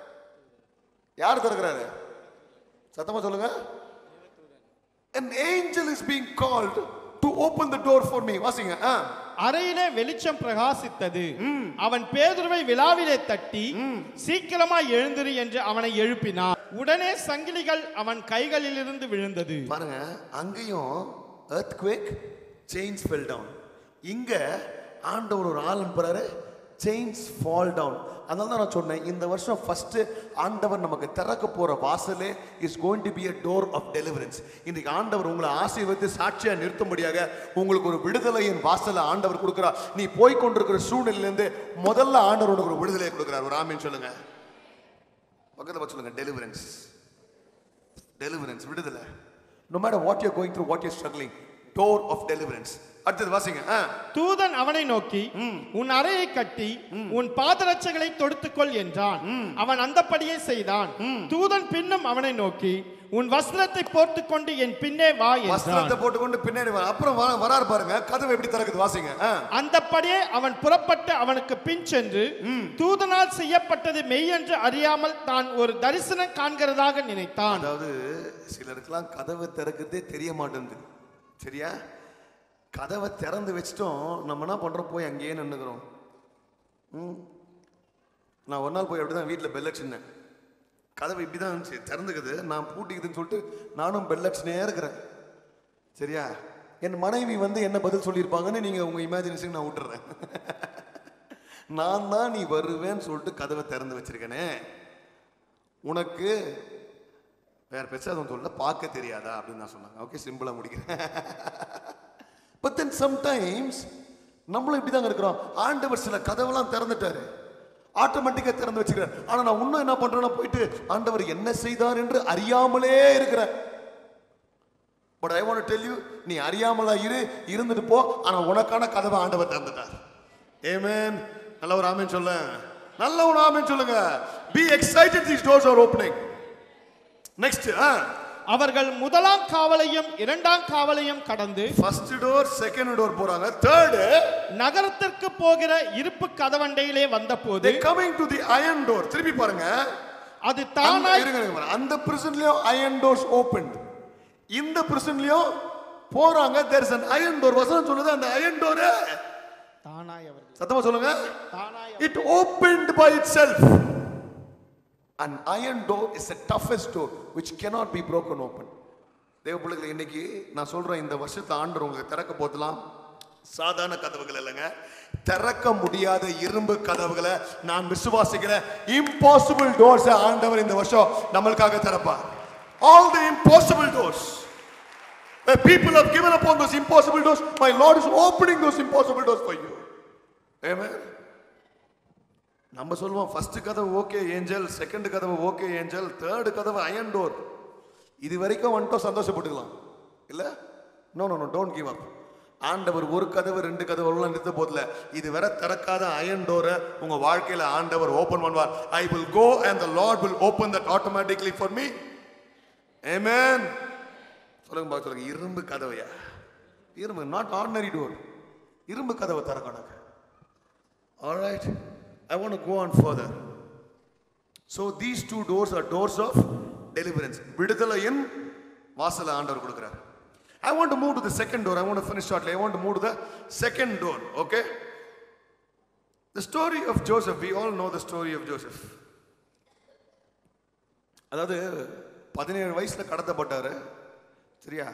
A: யார் திறக்கறாரு? சத்தமா சொல்லுங்க. An angel is being called to open the door for me. வாசிங்க.
B: அறையிலே வெளிச்சம் பிரகாசித்தது. அவன் பேதுருவை விலாவிலே தட்டி சீக்கிரமாய் எழுந்திரு என்று அவனை எழுப்பினான். உடனே சங்கிலிகள் அவன் கைகளில் இருந்து விழுந்தது.
A: பாருங்க, அங்கேயும் earthquake, chains fell down. இங்க ஆண்டவர் ஒரு ஆள் அனுப்புறாரு, chains fall down. அதனால தான் நான் சொன்னேன், இந்த வருஷம் ஃபர்ஸ்ட் ஆண்டவர் நமக்கு திறக்க போற வாசலே is going to be a door of deliverance. இன்னைக்கு ஆண்டவர் உங்களை ஆசீர்வதித்து சாட்சியா நிறுத்தும்படியாக உங்களுக்கு ஒரு விடுதலையின் வாசலை ஆண்டவர் கொடுக்கிறார். நீ போய் கொண்டிருக்கிற சூழ்நிலையிலிருந்து முதல்ல ஆண்டவர் உனக்கு ஒரு விடுதலையை கொடுக்கிறார். ஒரு ஆமீன் சொல்லுங்க. பக்கத்துல சொல்லுங்க, டெலிவரன்ஸ். டெலிவரன்ஸ், விடுதலை. No matter what you're going through, what you're struggling, door of deliverance. அடுத்தது வாசிங்க.
B: தூதன் அவனை நோக்கி, உன் அறையை கட்டி உன் பாதரட்சைகளை தொடுத்துக்கொள் என்றான். அவன் அந்தப்படியே செய்தான். தூதன் பின்னும் அவனை நோக்கி, உன் வஸ்திரத்தை போர்த்துக் கொண்டு என் பின்னே வா என்றான்.
A: வஸ்திரத்தை போட்டுக்கொண்டு பின்னாடி வா. அப்புறம் வரார் பாருங்க, கதவு எப்படி திறக்குது வாசிங்க.
B: அந்தப்படியே அவன் புறப்பட்டு அவனுக்கு பின் சென்று தூதனால் செய்யப்பட்டது மெய் என்று அறியாமல் தான் ஒரு தரிசனம் காண்கிறதாக நினைத்தான்.
A: அதாவது சிலருக்கெல்லாம் கதவை திறக்கிறதே தெரிய மாட்டேங்குது. சரியா? கதவை திறந்து வச்சிட்டோம், நம்ம என்ன பண்றோம், போய் அங்கேயே நின்னுக்கிறோம். நான் ஒரு நாள் போய் அப்படிதான் வீட்டில் பெல் அடிச்சிருந்தேன். கதவை இப்படிதான் திறந்துக்குது, நான் பூட்டிக்குதுன்னு சொல்லிட்டு நானும் பெல் அடிச்சுனே இருக்கிறேன். சரியா? என் மனைவி வந்து என்ன பதில் சொல்லியிருப்பாங்கன்னு நீங்க உங்க இமேஜினேஷன் நான் விட்டுறேன். நான் தான் நீ வருவேன்னு சொல்லிட்டு கதவை திறந்து வச்சிருக்கேனே, உனக்கு வேற பெருசாக சொல்ல பார்க்க தெரியாதா அப்படின்னு நான் சொன்னாங்க. ஓகே, சிம்பிளா முடிக்கிறேன். But then sometimes நம்மளும் இப்படிதாங்க இருக்கிறோம். ஆண்டவர் சில கதவெல்லாம் திறந்துட்டாரு, ஆட்டோமேட்டிக்கா திறந்து வச்சுக்கிறார். ஆனா நான் இன்னும் என்ன பண்றேன்னா, போயிட்டு ஆண்டவர் என்ன செய்தார் என்று அறியாமலே இருக்கிறேன். But I want to tell you, நீ அறியாமலா இரு, இருந்துட்டு போ. ஆனா உனக்கான கதவை ஆண்டவர் திறந்துட்டார். ஆமென். நல்ல ஒரு ஆமென் சொல்ல, நல்ல ஒரு ஆமென் சொல்லுங்க. Be excited, these doors are opening. Next,
B: அவர்கள் முதலாம் காவலையும் இரண்டாம் காவலையும் கடந்து
A: ஃபர்ஸ்ட் டோர் செகண்ட் டோர் போறாங்க. தேர்ட்
B: நகரத்திற்கு போகிற இருப்பு கதவண்டையிலே வந்தபோது
A: they coming to the iron door. திருப்பி பாருங்க,
B: அது தானாய்
A: இருங்க. அந்த பிரிசன்லயும் iron doors opened. இந்த பிரிசன்லயும் போறாங்க, there is an iron door. வசனம் சொல்லுது, அந்த iron door
B: தானாய் அவர்கள்,
A: சத்தமா சொல்லுங்க,
B: தானாய்
A: it opened by itself. An iron door is the toughest door which cannot be broken open. தேவ பிள்ளைகளே, இன்னைக்கு நான் சொல்றேன், இந்த வருஷத்தை ஆண்டவர் உங்களுக்கு திறக்க போதலாம் சாதாரண கதவுகள் இல்லைங்க, திறக்க முடியாத இரும்பு கதவுகளை நான் விசுவாசிக்கிறேன். impossible doors ஆண்டவர் இந்த வருஷம் நம்மளுக்காக திறப்பார். all the impossible doors where people have given up on those impossible doors, my Lord is opening those impossible doors for you. Amen. நம்ம சொல்லுவோம் ஃபர்ஸ்ட் கதவு ஓகே ஏஞ்சல், செகண்ட் கதவு ஓகே ஏஞ்சல், தேர்ட் கதவு அயன் டோர். இது வரைக்கும் வந்துட்டோம், சந்தோஷப்பட்டுக்கலாம் இல்ல? No no no, don't give up. ஆண்டவர் ஒரு கதவு ரெண்டு கதவு நிறுத்த போதில்ல, இது வரை திறக்காத அயன் டோரை உங்க வாழ்க்கையில ஆண்டவர் ஓபன் பண்ணுவார். I will go and the lord will open that automatically for me. Amen. சொல்லுங்க பாக்க, சொல்லுங்க, இரும்பு கதவையா? இரும்பு, நாட் ஆர்டினரி டோர், இரும்பு கதவை திறக்கணும். Alright, I want to go on further. So these two doors are doors of deliverance. விடுதலையின் வாசலை ஆண்டவர் கொடுக்கிறார். I want to move to the second door. I want to finish shortly. I want to move to the second door. Okay? The story of Joseph. We all know the story of Joseph. அதாவது பதினேழு வயசுல கடத்தப்பட்டாரு. சரியா?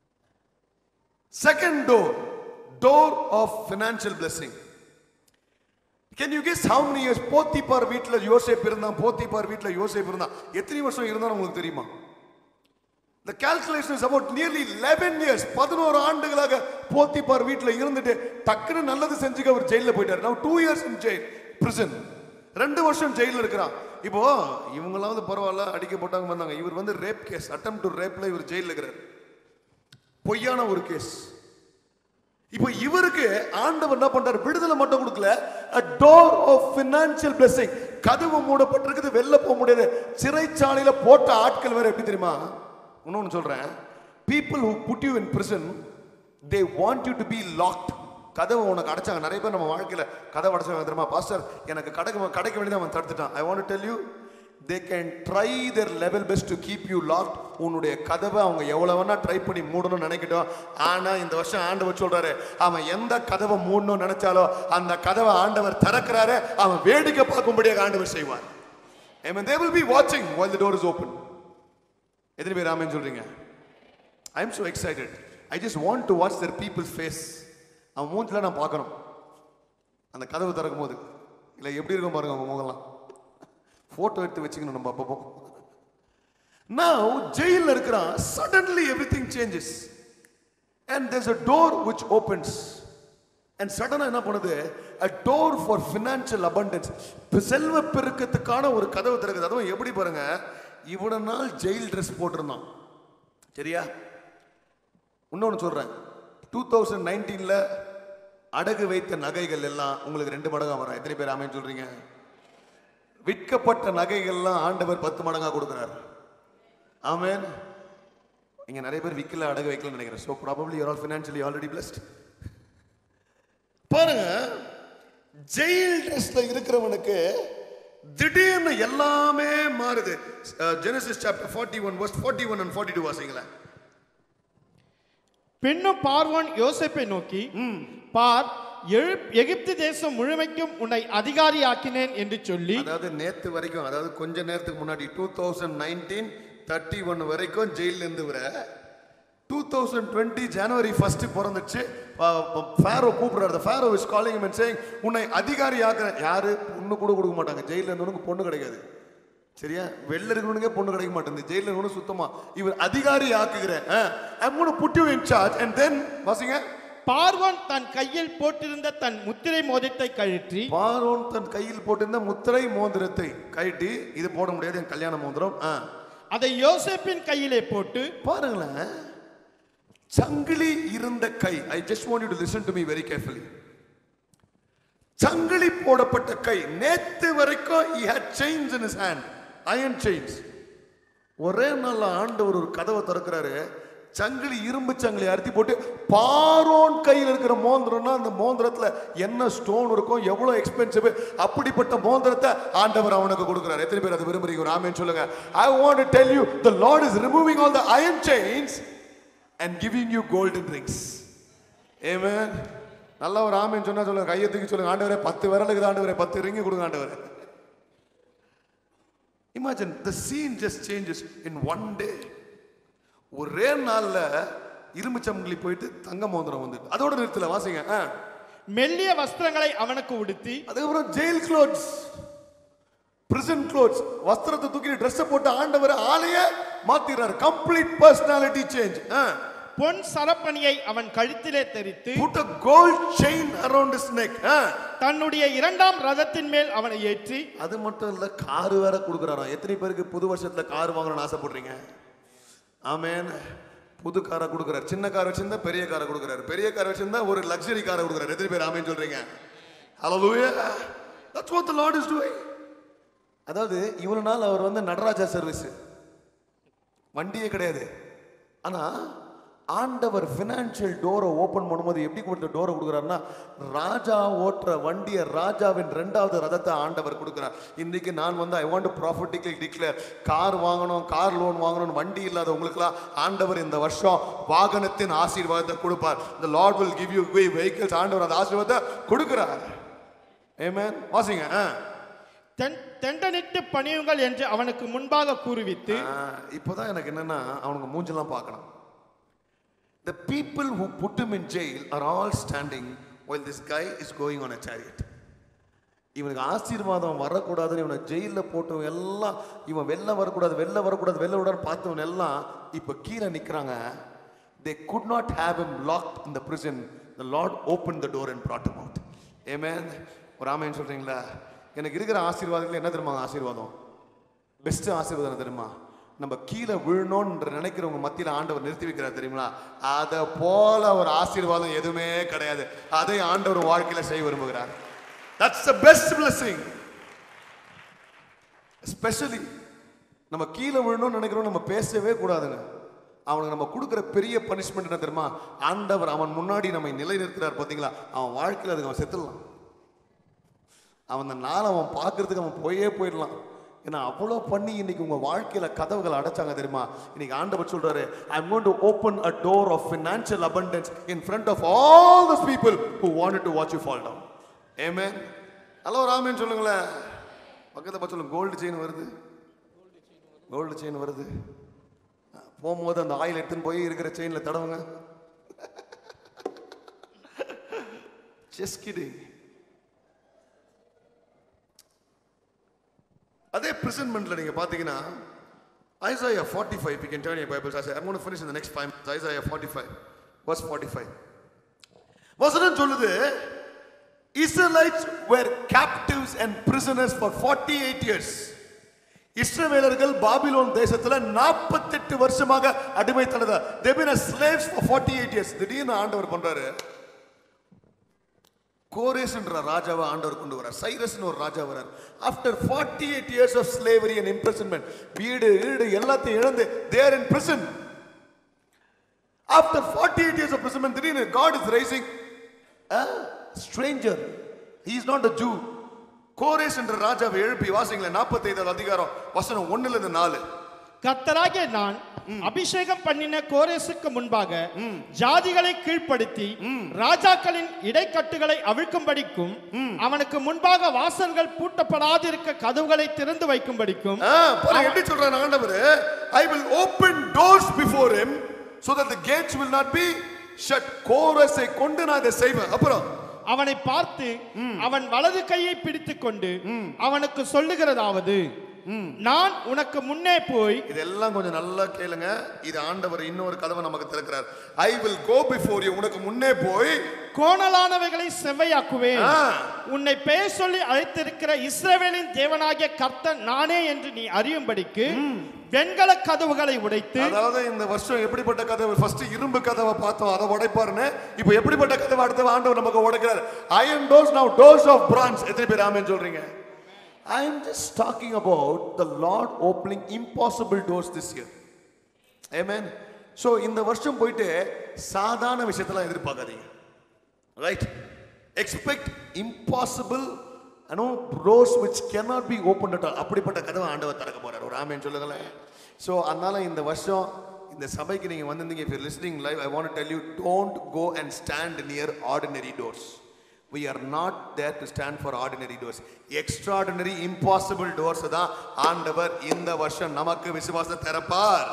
A: Second door, door of financial blessing. Can you guess how many years Potiphar வீட்ல யோசேப்பு இருந்தான்? போத்திபார் வீட்ல யோசேப்பு இருந்தான். எத்தனை வருஷம் இருந்தான்னு உங்களுக்கு தெரியுமா? The calculation is about nearly eleven years. பதினோரு ஆண்டுகளாக போத்திபார் வீட்ல இருந்துட்டு டக்குன்னு நல்லது செஞ்சுக்க அவர் ஜெயில போயிட்டார். Now two years in jail, prison. ரெண்டு வருஷம் ஜெயில இருக்கிறான். இப்போ இவங்களாவது பரவாயில்ல, அடிக்கப்பட்டாங்க வந்தாங்க. இவர் வந்து ரேப் கேஸ், attempt to rapeல இவர் ஜெயில இருக்கிறார். பொய்யான ஒரு கேஸ். இப்போ இவருக்கு ஆண்டவர் என்ன பண்றாரு? விடுதலை மட்டும் கொடுக்கல, a door of financial blessing. கதவு மூடப்பட்டிருக்குது, வெளில போக முடியாது. சிறைச்சாலையில போட்ட ஆட்கள் வேற எப்படி தெரியுமா? இன்னொன்னு சொல்றேன், people who put you in prison, they want you to be locked. கதவை உனக்கு அடைச்சாங்க. நிறைய பேர் நம்ம வாழ்க்கையில கதவை அடைச்சாங்க தெரியுமா? பாஸ்டர், எனக்கு கடைக்கு கடைக்க வேண்டியது அவன் தடுத்துட்டான். I want to tell you, they can try their level best to keep you locked. உன்னுடைய கதவை அவங்க எவ்வளவு வேணா ட்ரை பண்ணி மூடணும்னு நினைக்கட்டும். ஆனா இந்த வருஷம் ஆண்டவர் சொல்றாரு, அவன் எந்த கதவை மூடணும்னு நினைச்சாலோ அந்த கதவை ஆண்டவர் திறக்கிறாரு. அவன் வேடிக்கை பார்க்கும்படியாக ஆண்டவர் செய்வார். Amen. They will be watching while the door is open. எத்தனை பேர் ஆமென் சொல்றீங்க? I am so excited. I just want to watch their people's face. அவன் மூஞ்சில நான் பார்க்கணும் அந்த கதவு திறக்கும் போது. இல்லை எப்படி இருக்கும் பாருங்க அவங்க முகம்லாம். போட்டோ எடுத்து வச்சுக்கணும் நம்ம அப்பப்போ. Now ஜெயிலில் இருக்கிறான். Suddenly everything changes and there's a door which opens and suddenly என்ன பண்ணுது? A door for financial abundance. செல்வ பெருக்கத்துக்கான ஒரு கதவு திறக்குது. அதுவும் எப்படி பாருங்க, இவ்வளவு நாள் ஜெயில் ட்ரெஸ் போட்டிருந்தான் சரியா. இன்னொன்று சொல்றேன், டூ தௌசண்ட் நைன்டீன்ல அடகு வைத்த நகைகள் எல்லாம் உங்களுக்கு ரெண்டு மடங்கா வரும். எத்தனை பேர் ஆமென் சொல்றீங்க? விற்கப்பட்ட நகைகள்லாம் ஆண்டவர் பத்து மடங்கா கொடுக்கிறார். ஆமென். இங்க நிறைய பேர் விற்கல அடகு வைக்கலன்னு நினைக்கிறேன். So probably you are all financially already blessed. பாருங்க, ஜெயில் ட்ரெஸ்ல இருக்கிறவனுக்கு திடீர்னு எல்லாமே மாறுது. Genesis chapter forty one verse forty one and forty two வாசிங்களா.
B: பின்னும் பார்வோன் யோசேப்பை நோக்கி, பார், எகிப்து தேசம் முழுமைக்கும் உன்னை அதிகாரி ஆக்கினேன் என்று சொல்லி,
A: அதாவது நேத்து வரைக்கும், அதாவது கொஞ்ச நேரத்துக்கு முன்னாடி two thousand nineteen thirty one வரைக்கும் ஜெயில இருந்து வர two thousand twenty January first பிறந்துச்சு. ஃபாரோ கூப்பிடுறாரு. Pharaoh is calling him and saying, உன்னை அதிகாரி ஆக்குறேன். யாரு? பொண்ணு கூட கொடுக்க மாட்டாங்க ஜெயில இருந்தவனுக்கு. பொண்ணு கிடைக்காது சரியா. வெளில இருக்கிறவனுக்கே பொண்ணு கிடைக்க மாட்டேங்குது. ஜெயில இருக்கணும் சுத்தமா. இவர் அதிகாரி ஆக்குகிறேன். I'm going to put you in charge. And then வாசிங்க.
B: பார்வோன் தன் கையில் போட்டிருந்த தன் முத்திரை மோதிரத்தை கழற்றி,
A: பார்வோன் தன் கையில் போட்டிருந்த முத்திரை மோதிரத்தை கழட்டி, இது போட முடியாது என் கல்யாண மோதிரம்,
B: அதை யோசேப்பின் கையிலே போட்டு,
A: பாருங்களேன், சங்கிலி இருந்த கை. I just want you to listen to me very carefully. சங்கிலி போடப்பட்ட கை. நேத்து வரைக்கும் he had chains in his hand, iron chains. ஒரே நாள் ஆண்டவர் ஒரு கதவை திறக்கிறாரு. சங்கிலி, இரும்பு சங்கிலி அறுத்தி போட்டு, பார்வோன் கையில் இருக்கிற மோந்திரம்னா அந்த மோந்திரத்துல என்ன ஸ்டோன் இருக்கும், எவ்வளவு எக்ஸ்பென்சிவ், அப்படிப்பட்ட மோந்திரத்தை ஆண்டவர் அவனுக்கு கொடுக்கிறார். எத்தனை பேர் அது விரும்புறீங்க? ஒரு ஆமென் சொல்லுங்க. I want to tell you, the Lord is removing all the iron chains and giving you golden rings. Amen. நல்ல ஒரு ஆமென் சொன்னா சொல்லுங்க. கையை தூக்கி சொல்லுங்க, ஆண்டவரே பத்து விரலுக்கு ஆண்டவரே பத்து ரிங்கு கொடுங்க ஆண்டவரே. Imagine the scene just changes in one day. ஒரே நாள்ல இரும்பு சங்கிலி போயிட்டு தங்க மோதிரம் வந்து அதோட நிறுத்தல. வாசிங்க.
B: மெல்லிய வஸ்திரங்களை அவனுக்கு உடுத்தி,
A: அதுக்கப்புறம் ஜெயில் க்ளோத்ஸ், பிரிசன் க்ளோத்ஸ், வஸ்திரத்தை தூக்கி ட்ரெஸ் போட்டு ஆண்டவர் ஆளையே மாத்திறார். Complete personality change.
B: பொன் சரப்பணியை அவன் கழுத்திலே தரித்து,
A: put a gold chain around his neck.
B: தன்னுடைய இரண்டாம் ரதத்தின் மேல் அவனை ஏற்றி,
A: அது மட்டும் இல்ல, கார் வேற கொடுக்கறாராம். எத்தனை பேருக்கு புது வருஷத்துல கார் வாங்கணும்னு ஆசைப்படுறீங்க? ஆமென். புது காரை கொடுக்கறாரு. சின்ன கார் வச்சிருந்தா பெரிய காரை கொடுக்கறாரு. பெரிய கார் வச்சிருந்தா ஒரு லக்ஸரி காரை கொடுக்கறாரு. எத்தனை பேர் ஆமென் சொல்றீங்க? ஹalleluya. That's what the Lord is doing. அதாவது இவ்வளவு நாள் அவர் வந்து நடராஜா சர்வீஸ், வண்டியே கிடையாது. ஆனா ஆண்டவர் ஃபினான்ஷியல் டோரை ஓபன் பண்ணும்போது எப்படி கொடுத்த டோரை கொடுக்குறாருன்னா, ராஜா ஓட்டுற வண்டியை, ராஜாவின் ரெண்டாவது ரதத்தை ஆண்டவர் கொடுக்குறார். இன்னைக்கு நான் வந்து I want to prophetically declare, car வாங்கணும், கார் லோன் வாங்கணும், வண்டி இல்லாத உங்களுக்குலாம் ஆண்டவர் இந்த வருஷம் வாகனத்தின் ஆசீர்வாதத்தை கொடுப்பார். The Lord will give you vehicles. ஆண்டவர் அந்த ஆசீர்வாதத்தை கொடுக்கிறார். ஆமென். வாசிங்க.
B: தெண்டனிட்டு பணியுங்கள் என்று அவனுக்கு முன்பாக கூறுவித்து,
A: இப்போதான் எனக்கு என்னன்னா அவனுக்கு மூஞ்செல்லாம் பார்க்கணும். The people who put him in jail are all standing while this guy is going on a chariot. இவனுக்கு ஆசீர்வாதம் வரக்கூடாதுன்னு இவனை ஜெயில போட்டவங்க எல்லாம், இவன் வெளில வரக்கூடாது, வெளில வரக்கூடாது, வெளில விடாது பார்த்தவன் எல்லாம் இப்ப கீழே நிக்கிறாங்க. They could not have him locked in the prison. The Lord opened the door and brought him out. Amen. ஒரு ஆமென் சொல்றீங்களா? எனக்கு இருக்கிற ஆசீர்வாதங்கள் என்ன தெரியுமா? ஆசீர்வாதம் பெஸ்ட் ஆசீர்வாதம் என்ன தெரியுமா? நம்ம கீழே விழணும்னு நினைக்கிறவங்க மத்தியில் ஆண்டவர் நிறுத்தி வைக்கிறார் தெரியுமா? அதை போல ஒரு ஆசீர்வாதம் எதுவுமே கிடையாது. அதை ஆண்டவர் வாழ்க்கையில செய்ய விரும்புகிறார். That's the best blessing. Especially நம்ம கீழே விழணும்னு நினைக்கிறோம், நம்ம பேசவே கூடாதுங்க. அவனுக்கு நம்ம கொடுக்குற பெரிய பனிஷ்மெண்ட் என்ன தெரியுமா? ஆண்டவர் அவன் முன்னாடி நம்ம நிலை நிற்கிறார் பார்த்தீங்களா? அவன் வாழ்க்கையில் அதுக்கு அவன் செத்துடலாம். அவன் அந்த நாள் அவன் பார்க்கறதுக்கு அவன் போயே போயிடலாம். ஏன்னா அவ்வளோ பண்ணி இன்னைக்கு உங்க வாழ்க்கையில கதவுகள் அடைச்சாங்க தெரியுமா? இன்னைக்கு ஆண்டவர் சொல்றாரு, I'm going to open a door of financial abundance in front of all those people who wanted to watch you fall down. Amen. Hello Raman சொல்லுங்களேன். பக்கத்துல பார்த்து சொல்லுங்க, கோல்டு செயின் வருது, கோல்டு செயின் வருது. போகும்போது அந்த ஆயில் எடுத்துன்னு போய் இருக்கிற செயின்ல தடவுங்க. Just kidding. அதே பிரிசன்மெண்ட்ல நீங்க பாத்தீங்கன்னா Isaiah forty-five, you can turn your Bibles. I say I'm going to finish in the next five minutes. Isaiah forty-five verse forty-five. வசனம் சொல்லுது, Israelites were captives and prisoners for forty-eight years. இஸ்ரவேலர்கள் Babylon தேசத்துல நாற்பத்தெட்டு வருஷமாக அடிமைத்தனதா. They've been as slaves for forty-eight years. திடீர்னு ஆண்டவர் பண்றாரு, கோரேஸ் என்ற ராஜாவை ஆண்டவர் கொண்டு வரார். சைரஸ்னு ஒரு ராஜா வரார். After forty-eight years of slavery and imprisonment, வீடு வீடு எல்லாத்தையும் இழந்து they are in prison. After forty-eight years of imprisonment, திடீர்னு God is raising a stranger. He is not a Jew. கோரேஸ் என்ற ராஜாவை எழுப்பி வாசிங்களேன், நாற்பத்தைந்தாவது அதிகாரம் வசனம் ஒண்ணுல இருந்து நாலு.
B: கர்த்தராகிய நான் அபிஷேகம் பண்ணின கோரேசுக்கு முன்பாக ஜாதிகளை கீழ்ப்படுத்தி ராஜாக்களின் இடைக்கட்டுகளை அவிழ்க்கும்படிக்கும் அவனுக்கு முன்பாக வாசல்கள் பூட்டப்படாதிருக்க கதவுகளை திறந்து வைக்கும்படிக்கும்.
A: எப்படி சொல்றான் ஆண்டவர்? I will open doors before him so that the gates will not be shut. கோரேசை கொண்டு நான் இதை செய்வேன். அப்புறம்
B: அவனை பார்த்து அவன் வலது கையை பிடித்துக் கொண்டு அவனுக்கு சொல்லுகிறதாவது, நான் உனக்கு முன்னே போய்.
A: இதெல்லாம் கொஞ்சம் நல்லா கேளுங்க. இது ஆண்டவர் இன்னொரு கதவை நமக்கு திறக்கிறார். I will go before you, உனக்கு முன்னே போய்
B: கோணலானவைகளை செவ்வையாக்குவேன். உன்னை பெயர் சொல்லி அழைத்திருக்கிற இஸ்ரவேலின் தேவனாகிய கர்த்தர் நானே என்று நீ அறியும்படிக்கு வெண்கல கதவுகளை உடைத்து.
A: அதாவது இந்த வருஷம் எப்படிப்பட்ட கதவு? ஃபர்ஸ்ட் இரும்பு கதவை பார்த்தோம், அதை உடைப்பாருன்னு. இப்போ எப்படிப்பட்ட கதவை அடுத்த ஆண்டவர் நமக்கு உடைக்கிறார்? iron doors, now doors of bronze. எத்தனை பேர் ஆமென் சொல்றீங்க? I am just talking about the Lord opening impossible doors this year. Amen. So இந்த வருஷம் போயிட்டு சாதாரண விஷயத்தெல்லாம் எதிர்பார்க்காதீங்க. Right? Expect impossible, you know, doors which cannot be opened at all. அப்படிப்பட்ட கதவை ஆண்டவர் திறக்க போறார். ஒரு ஆமென் சொல்லுங்களேன். So அதனால இந்த வருஷம் இந்த சபைக்கு நீங்க வந்திருந்தீங்க, if you're listening live, I want to tell you, don't go and stand near ordinary doors. We are not there to stand for ordinary doors. Extraordinary, impossible doors தான் ஆண்டவர் இந்த வருஷம் நமக்கு விசுவாசத்தை திறப்பார்.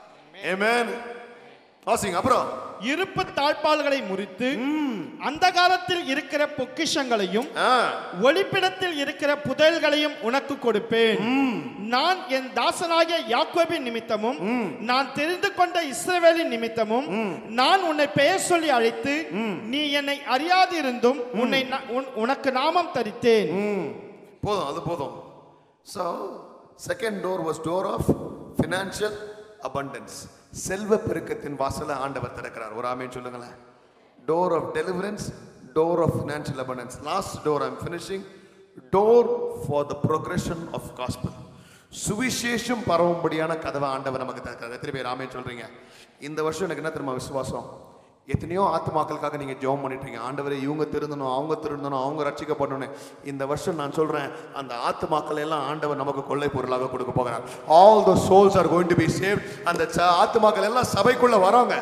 A: Amen. வாசிங்க. அப்புறம்
B: இருப்பு தாழ்பால்களை முறித்து அந்தகாரத்தில் இருக்கிற பொக்கிஷங்களையும் ஒளிப்பிடத்தில் இருக்கிற புதையல்களையும் உனக்கு கொடுப்பேன். நான் என் தாசனாகிய யாக்கோபின் நிமித்தமும் நான் தெரிந்து கொண்ட இஸ்ரவேலின் நிமித்தமும் நான் உன்னை பெயர் சொல்லி அழைத்து நீ என்னை அறியாதிருந்தும் உன்னை உனக்கு நாமம் தரித்தேன்.
A: போதும், அது போதும். So second door was door of financial abundance. செல்வ பெருக்கத்தின் வாசலை ஆண்டவர் திறக்கிறார். ஒரு ஆமென் சொல்லுங்களேன். Door of deliverance, door of financial abundance. Last door I'm finishing. Door for the progression of gospel. சுவிசேஷம் பரவும்படியான கதவை ஆண்டவர் நமக்கு திறக்கிறார். எத்தனை பேர் ஆமென் சொல்றீங்க? இந்த வருஷம் எனக்கு என்ன தெரியுமா விசுவாசம்? எத்தனையோ ஆத்மாக்களுக்காக நீங்க ஜெபம் பண்ணிட்டு இருக்கீங்க, ஆண்டவரே இவங்க திருந்தணும், அவங்க திருந்தணும், அவங்க ரட்சிக்கப்படணும். இந்த வருஷம் நான் சொல்றேன், அந்த ஆத்மாக்கள் எல்லாம் ஆண்டவர் நமக்கு கொள்ளை பொருளாக கொடுக்க போகிறார். All the souls are going to be saved. அந்த ஆத்மாக்கள் எல்லாம் சபைக்குள்ள வராங்க.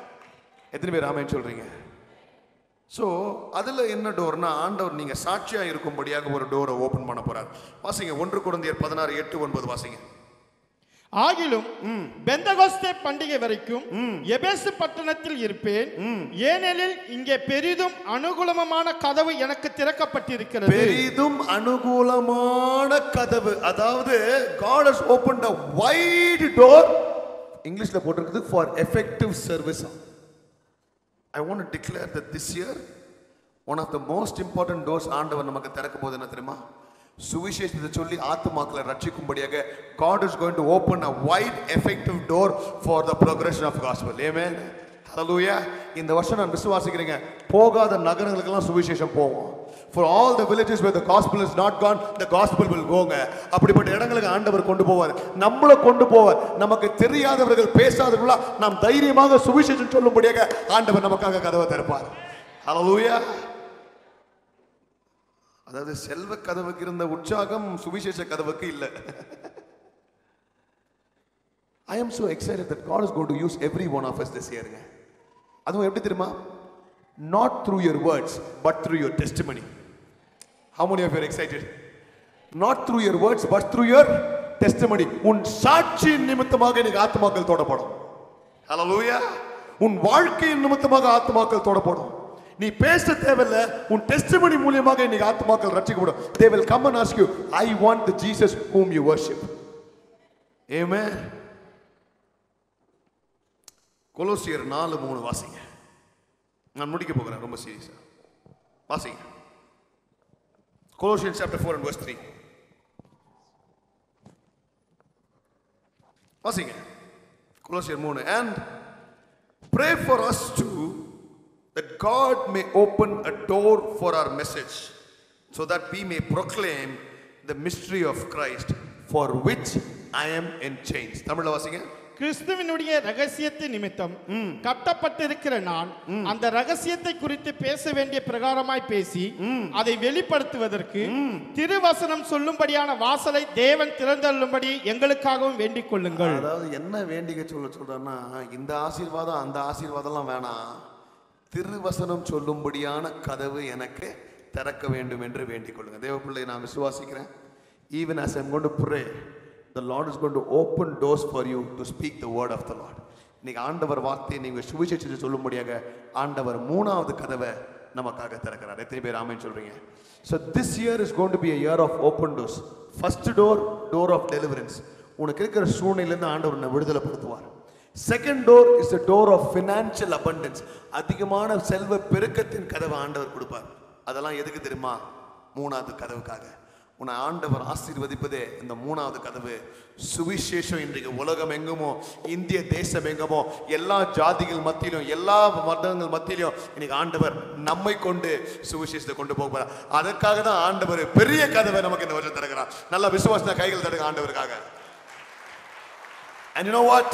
A: எத்தனை பேர் ஆமென் சொல்றீங்க? ஸோ அதில் என்ன டோர்னா, ஆண்டவர் நீங்க சாட்சியா இருக்கும்படியாக ஒரு டோரை ஓபன் பண்ண போறார். வாசிங்க, ஒன்று கொரிந்தியர் பதினாறு எட்டு ஒன்பது வாசிங்க.
B: ஆகிலும் பெந்தகோஸ்தே பண்டிகை வரைக்கும் எபேசு பட்டணத்தில் இருப்பேன், ஏனெனில் இங்கே பெரிதும் அனுகூலமான கதவு எனக்கு திறக்கப்பட்டிருக்கிறது.
A: பெரிதும் அனுகூலமான கதவு, அதாவது God has opened a wide door. இங்கிலீஷ்ல போட்டிருக்குது for effective service. I want to declare that this year one of the most important doors ஆண்டவர் நமக்கு திறக்க போகுது என்ன தெரியுமா? சுவிசேஷத்தை சொல்லி ஆத்துமாக்களை ரட்சிக்கும்படியாக God is going to open a wide effective door for the progression of gospel. Amen. Hallelujah. இந்த வருஷம் நான் விசுவாசிக்கிறேங்க, போகாத நகரங்களுக்கெல்லாம் சுவிசேஷம் போகும். For all the villages where the gospel is not gone, the gospel will go. அப்படிப்பட்ட இடங்களுக்கு ஆண்டவர் கொண்டு போவார், நம்மளை கொண்டு போவார். நமக்கு தெரியாதவர்கள் பேசாதவர்களா நாம் தைரியமாக சுவிசேஷம் சொல்லும்படியாக ஆண்டவர் நமக்காக கதவை திறப்பார். Hallelujah. அதாவது செல்வ கதவுக்கு இருந்த உற்சாகம் சுவிசேஷ கதவுக்கு இல்லை. I am so excited that God is going to use every one of us this year. அதுவும் எப்படி தெரியுமா? Not through your words, but through your testimony. How many of you are excited? Not through your words, but through your testimony. உன் சாட்சியின் நிமித்தமாக இன்னைக்கு ஆத்துமாக்கள் தொடப்படும். Hallelujah. உன் வாழ்க்கையின் நிமித்தமாக ஆத்துமாக்கள் தொடப்படும். நீ பேச தேவையில்லை, உன் டெஸ்டிமனி மூலமாக இன்னைக்கு ஆத்துமாக்கள் ரட்சிக்கப்படும். They will come and ask you, I want the Jesus whom you worship. Amen. கொலோசியர் நாலு மூணு வாசிங்க. நான் முடிக்க போகிறேன் ரொம்ப சீரியஸா. வாசிங்க. Colossians chapter four and verse three. வாசிங்க. கொலோசியர் மூணு. And pray for us too, that God may open a door for our message, so that we may proclaim the mystery of Christ, for which I am in chains. தமிழ்ல வாசிங்க.
B: கிறிஸ்துவினுடைய ரகசியத்தின் நிமித்தம் கட்டப்பட்டிருக்கிற நான் அந்த ரகசியத்தை குறித்து பேச வேண்டிய பிரகாரமாய் பேசி அதை வெளிப்படுத்துவதற்கு திருவசனம் சொல்லும்படியான வாசலை தேவன் திறந்தள்ளும்படி எங்களுக்காகவும் வேண்டிக் கொள்ளுங்கள்.
A: அதாவது என்ன வேண்டிக்க சொல்ல சொல்றேன்னா, இந்த ஆசீர்வாதம் அந்த ஆசீர்வாதம்லாம் வேணாம், திருவசனம் சொல்லும்படியான கதவு எனக்கு திறக்க வேண்டும் என்று வேண்டிக் கொள்ளுங்க. தேவ பிள்ளை, நான் விசுவாசிக்கிறேன். Even as I'm going to pray, the Lord is going to open doors for you to speak the word of the Lord. இன்னைக்கு ஆண்டவர் வார்த்தையை நீங்க சுவிசேஷத்தை சொல்லும்படியாக ஆண்டவர் மூணாவது கதவை நமக்காக திறக்கிறார். எத்தனை பேர் ஆமென் சொல்றீங்க? So this year is going to be a year of open doors. First door, door of deliverance. உனக்கு இருக்கிற சூழ்நிலையிலிருந்து ஆண்டவர் உன்னை விடுதலைப்படுத்துவார். Second door is the door of financial abundance. அதிகமான செல்வ பெருக்கத்தின் கதவை ஆண்டவர் கொடுப்பார். அதெல்லாம் எதுக்கு தெரியுமா? மூணாவது கதவுக்காக. உன்னை ஆண்டவர் ஆசீர்வதிப்பதே இந்த மூணாவது கதவு. சுவிசேஷம் இன்றைக்கு உலகம் எங்குமோ, இந்திய தேசம் எங்குமோ, எல்லா ஜாதிகள் மத்தியிலும், எல்லா மதங்கள் மத்தியிலும் இன்னைக்கு ஆண்டவர் நம்மை கொண்டு சுவிசேஷத்தை கொண்டு போகிறார். அதற்காக தான் ஆண்டவர் பெரிய கதவை நமக்கு இந்த வருஷம் திறக்கிறார். நல்ல விசுவாச கைகள் தடுக்க ஆண்டவருக்காக. And you know what?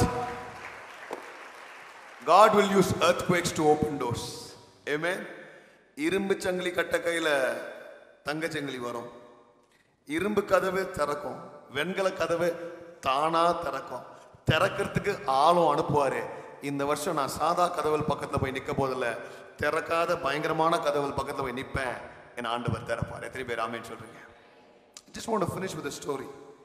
A: God will use earthquakes to open doors. Amen. இரும்பு சங்கிலி கட்ட கையில தங்க சங்கிலி வரும். இரும்பு கதவு திறக்கும், வெண்கல கதவு தானா திறக்கும். திறக்கிறதுக்கு ஆளும் அனுப்புவாரு. இந்த வருஷம் நான் சாதா கதவுகள் பக்கத்துல போய் நிக்க போதில்ல, திறக்காத பயங்கரமான கதவுகள் பக்கத்துல போய் நிப்பேன். என் ஆண்டவர் திறப்பார். எத்தனை பேர் ஆமென் சொல்றீங்க? Just want to finish with a story.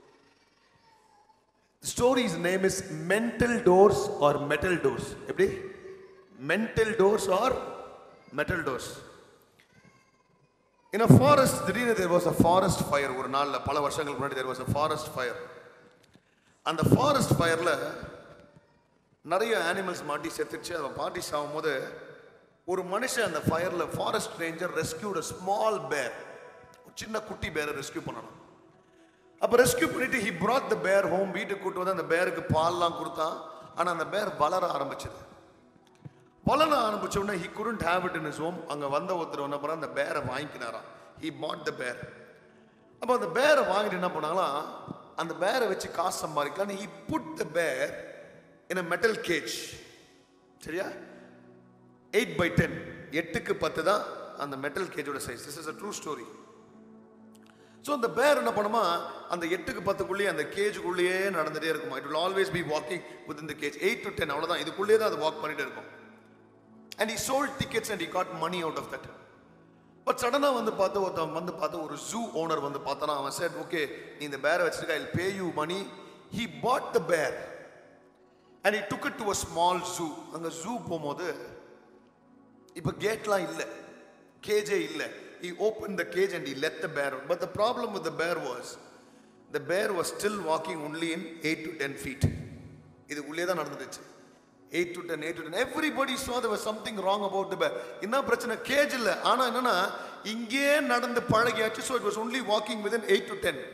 A: The story's name is mental doors or metal doors. எப்படி? Mental doors or metal doors. In a forest, there was a forest fire. ஒரு நாள்ல பல வருஷங்களுக்கு முன்னாடி there was a forest fire. அந்த forest fireல நிறைய animals மாட்டி செத்துச்சு. அந்த மாட்டி சாகும்போது ஒரு மனுஷன் அந்த ஃபயர்ல forest ranger rescued a small bear. ஒரு சின்ன குட்டி பேரை ரெஸ்கியூ பண்ணணும். அப்ப ரெஸ்கியூ பண்ணிட்டு he brought the bear home. வீட்டுக்கு கூட்டி வந்து அந்த பேருக்கு பால்லாம் கொடுத்தான். ஆனா அந்த பேர் வளர ஆரம்பிச்சது. வளர ஆரம்பிச்ச உடனே he couldn't have it in his home. அங்க வந்த ஒருத்தர் என்ன பண்ணா, அந்த பேரை வாங்கினாராம். he bought the bear. அப்ப அந்த பேரை வாங்கிட்டு என்ன பண்ணாங்களாம், அந்த பேரை வச்சு காசு சம்பாதிக்கலாம். he put the bear in a metal cage. சரியா? eight by ten, எட்டுக்கு பத்து தான் அந்த மெட்டல் கேஜோட size. this is a true story. so அந்த பேர் என்ன பண்ணுமா, அந்த எட்டுக்கு பத்துக்குள்ளேயே அந்த கேஜுக்குள்ளேயே நடந்துட்டே இருக்குமா. it will always be walking within the cage. eight to ten, அவ்வளவுதான், இதுக்குள்ளேயே தான் அது வாக் பண்ணிட்டு இருக்கும். and he sold tickets and he got money out of that. but suddenly வந்து பார்த்து ஒருத்தன் வந்து பார்த்து ஒரு ஜூ ஓனர் வந்து பார்த்தானா. அவன் said, okay, நீ இந்த பேரை வச்சிருக்க, I'll pay you money. he bought the bear and he took it to a small zoo. அங்க ஜூ போகும்போது இப்ப கேட்லாம் இல்ல, கேஜே இல்ல. he opened the cage and he let the bear out. but the problem with the bear was the bear was still walking only in eight to ten feet. இது உள்ளே தான் நடந்துச்சு. eight to ten, eight to ten. everybody saw there was something wrong about the bear. என்ன பிரச்சனை? Gauge இல்ல, ஆனா என்னன்னா இங்கே நடந்து பழகியாச்சு. so it was only walking within eight to ten.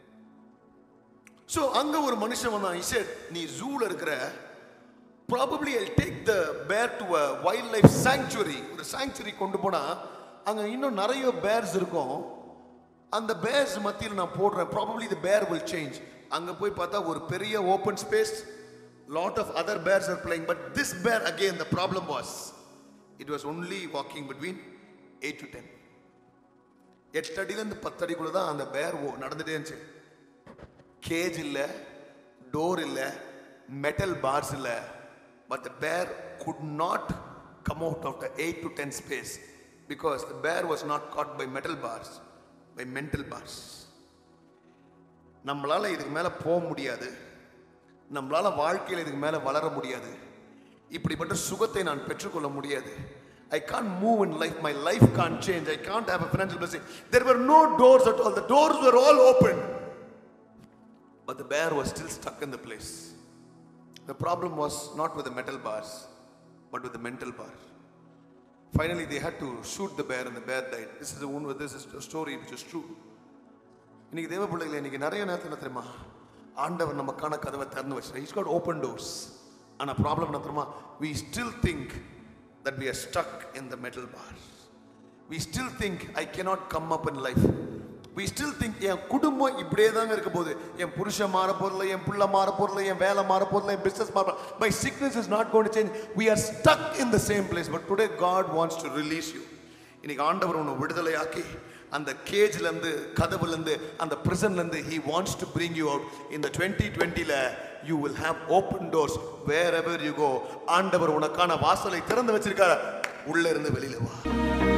A: so அங்க ஒரு மனுஷன் வந்தான். he said, நீ ஜூல இருக்கிற, probably I'll take the bear to a wildlife sanctuary. ஒரு sanctuary கொண்டு போனா அங்க இன்னும் நிறைய bears இருக்கும். அந்த bears மத்தியில நான் போடுறேன். probably the bear will change. அங்க போய் பார்த்தா ஒரு பெரிய open space, lot of other bears are playing, but this bear again, the problem was it was only walking between eight to ten. எட்டு அடியிலேருந்து பத்து அடிக்குள்ள தான் அந்த பேர் நடந்துட்டே இருந்துச்சு. கேஜ் இல்லை, டோர் இல்லை, மெட்டல் பார்ஸ் இல்லை. But the bear could not come out of the eight to ten space because the bear was not caught by metal bars, by mental bars. நம்மளால இதுக்கு மேலே போக முடியாது, நம்மளால வாழ்க்கையில் இதுக்கு மேலே வளர முடியாது, இப்படிப்பட்ட சுகத்தை நான் பெற்றுக்கொள்ள முடியாது. I can't move in life, my life can't change, I can't have a financial blessing. There were no doors at all, the doors were all open. But the bear was still stuck in the place. The problem was not with the metal bars, but with the mental bar. Finally they had to shoot the bear and the bear died. This is the one, this is a story which is true. இன்னைக்கு தேவ பிள்ளைகளே, இன்னைக்கு நிறைய நேரத்தில் என்ன தெரியுமா, ஆண்டவர் நமக்கான கதவை திறந்து வச்சிருக்கார். He's got open doors. ஆனா ப்ராப்ளம் என்ன தெரியுமா, we still think that we are stuck in the metal bars. We still think I cannot come up in life. We still think என் குடும்பம் இப்படியே தாங்க இருக்க போகுது, என் புருஷன் மாற போறதில்லை, என் புள்ள மாற போறதில்லை, என் வேலை மாற போறதில்லை, என் பிசினஸ் மாற போறதில்லை. My sickness is not going to change. We are stuck in the same place. But today God wants to release you. இன்னைக்கு ஆண்டவர் உன்னை விடுதலையாக்கி அந்த கேஜ்ல இருந்து, கதவுல இருந்து, அந்த பிரிசன்ல இருந்து he wants to bring you out. In the twenty twenty ல you will have open doors wherever you go. ஆண்டவர் உனக்கான வாசலை திறந்து வச்சிருக்கார். உள்ள இருந்து வெளியில வா.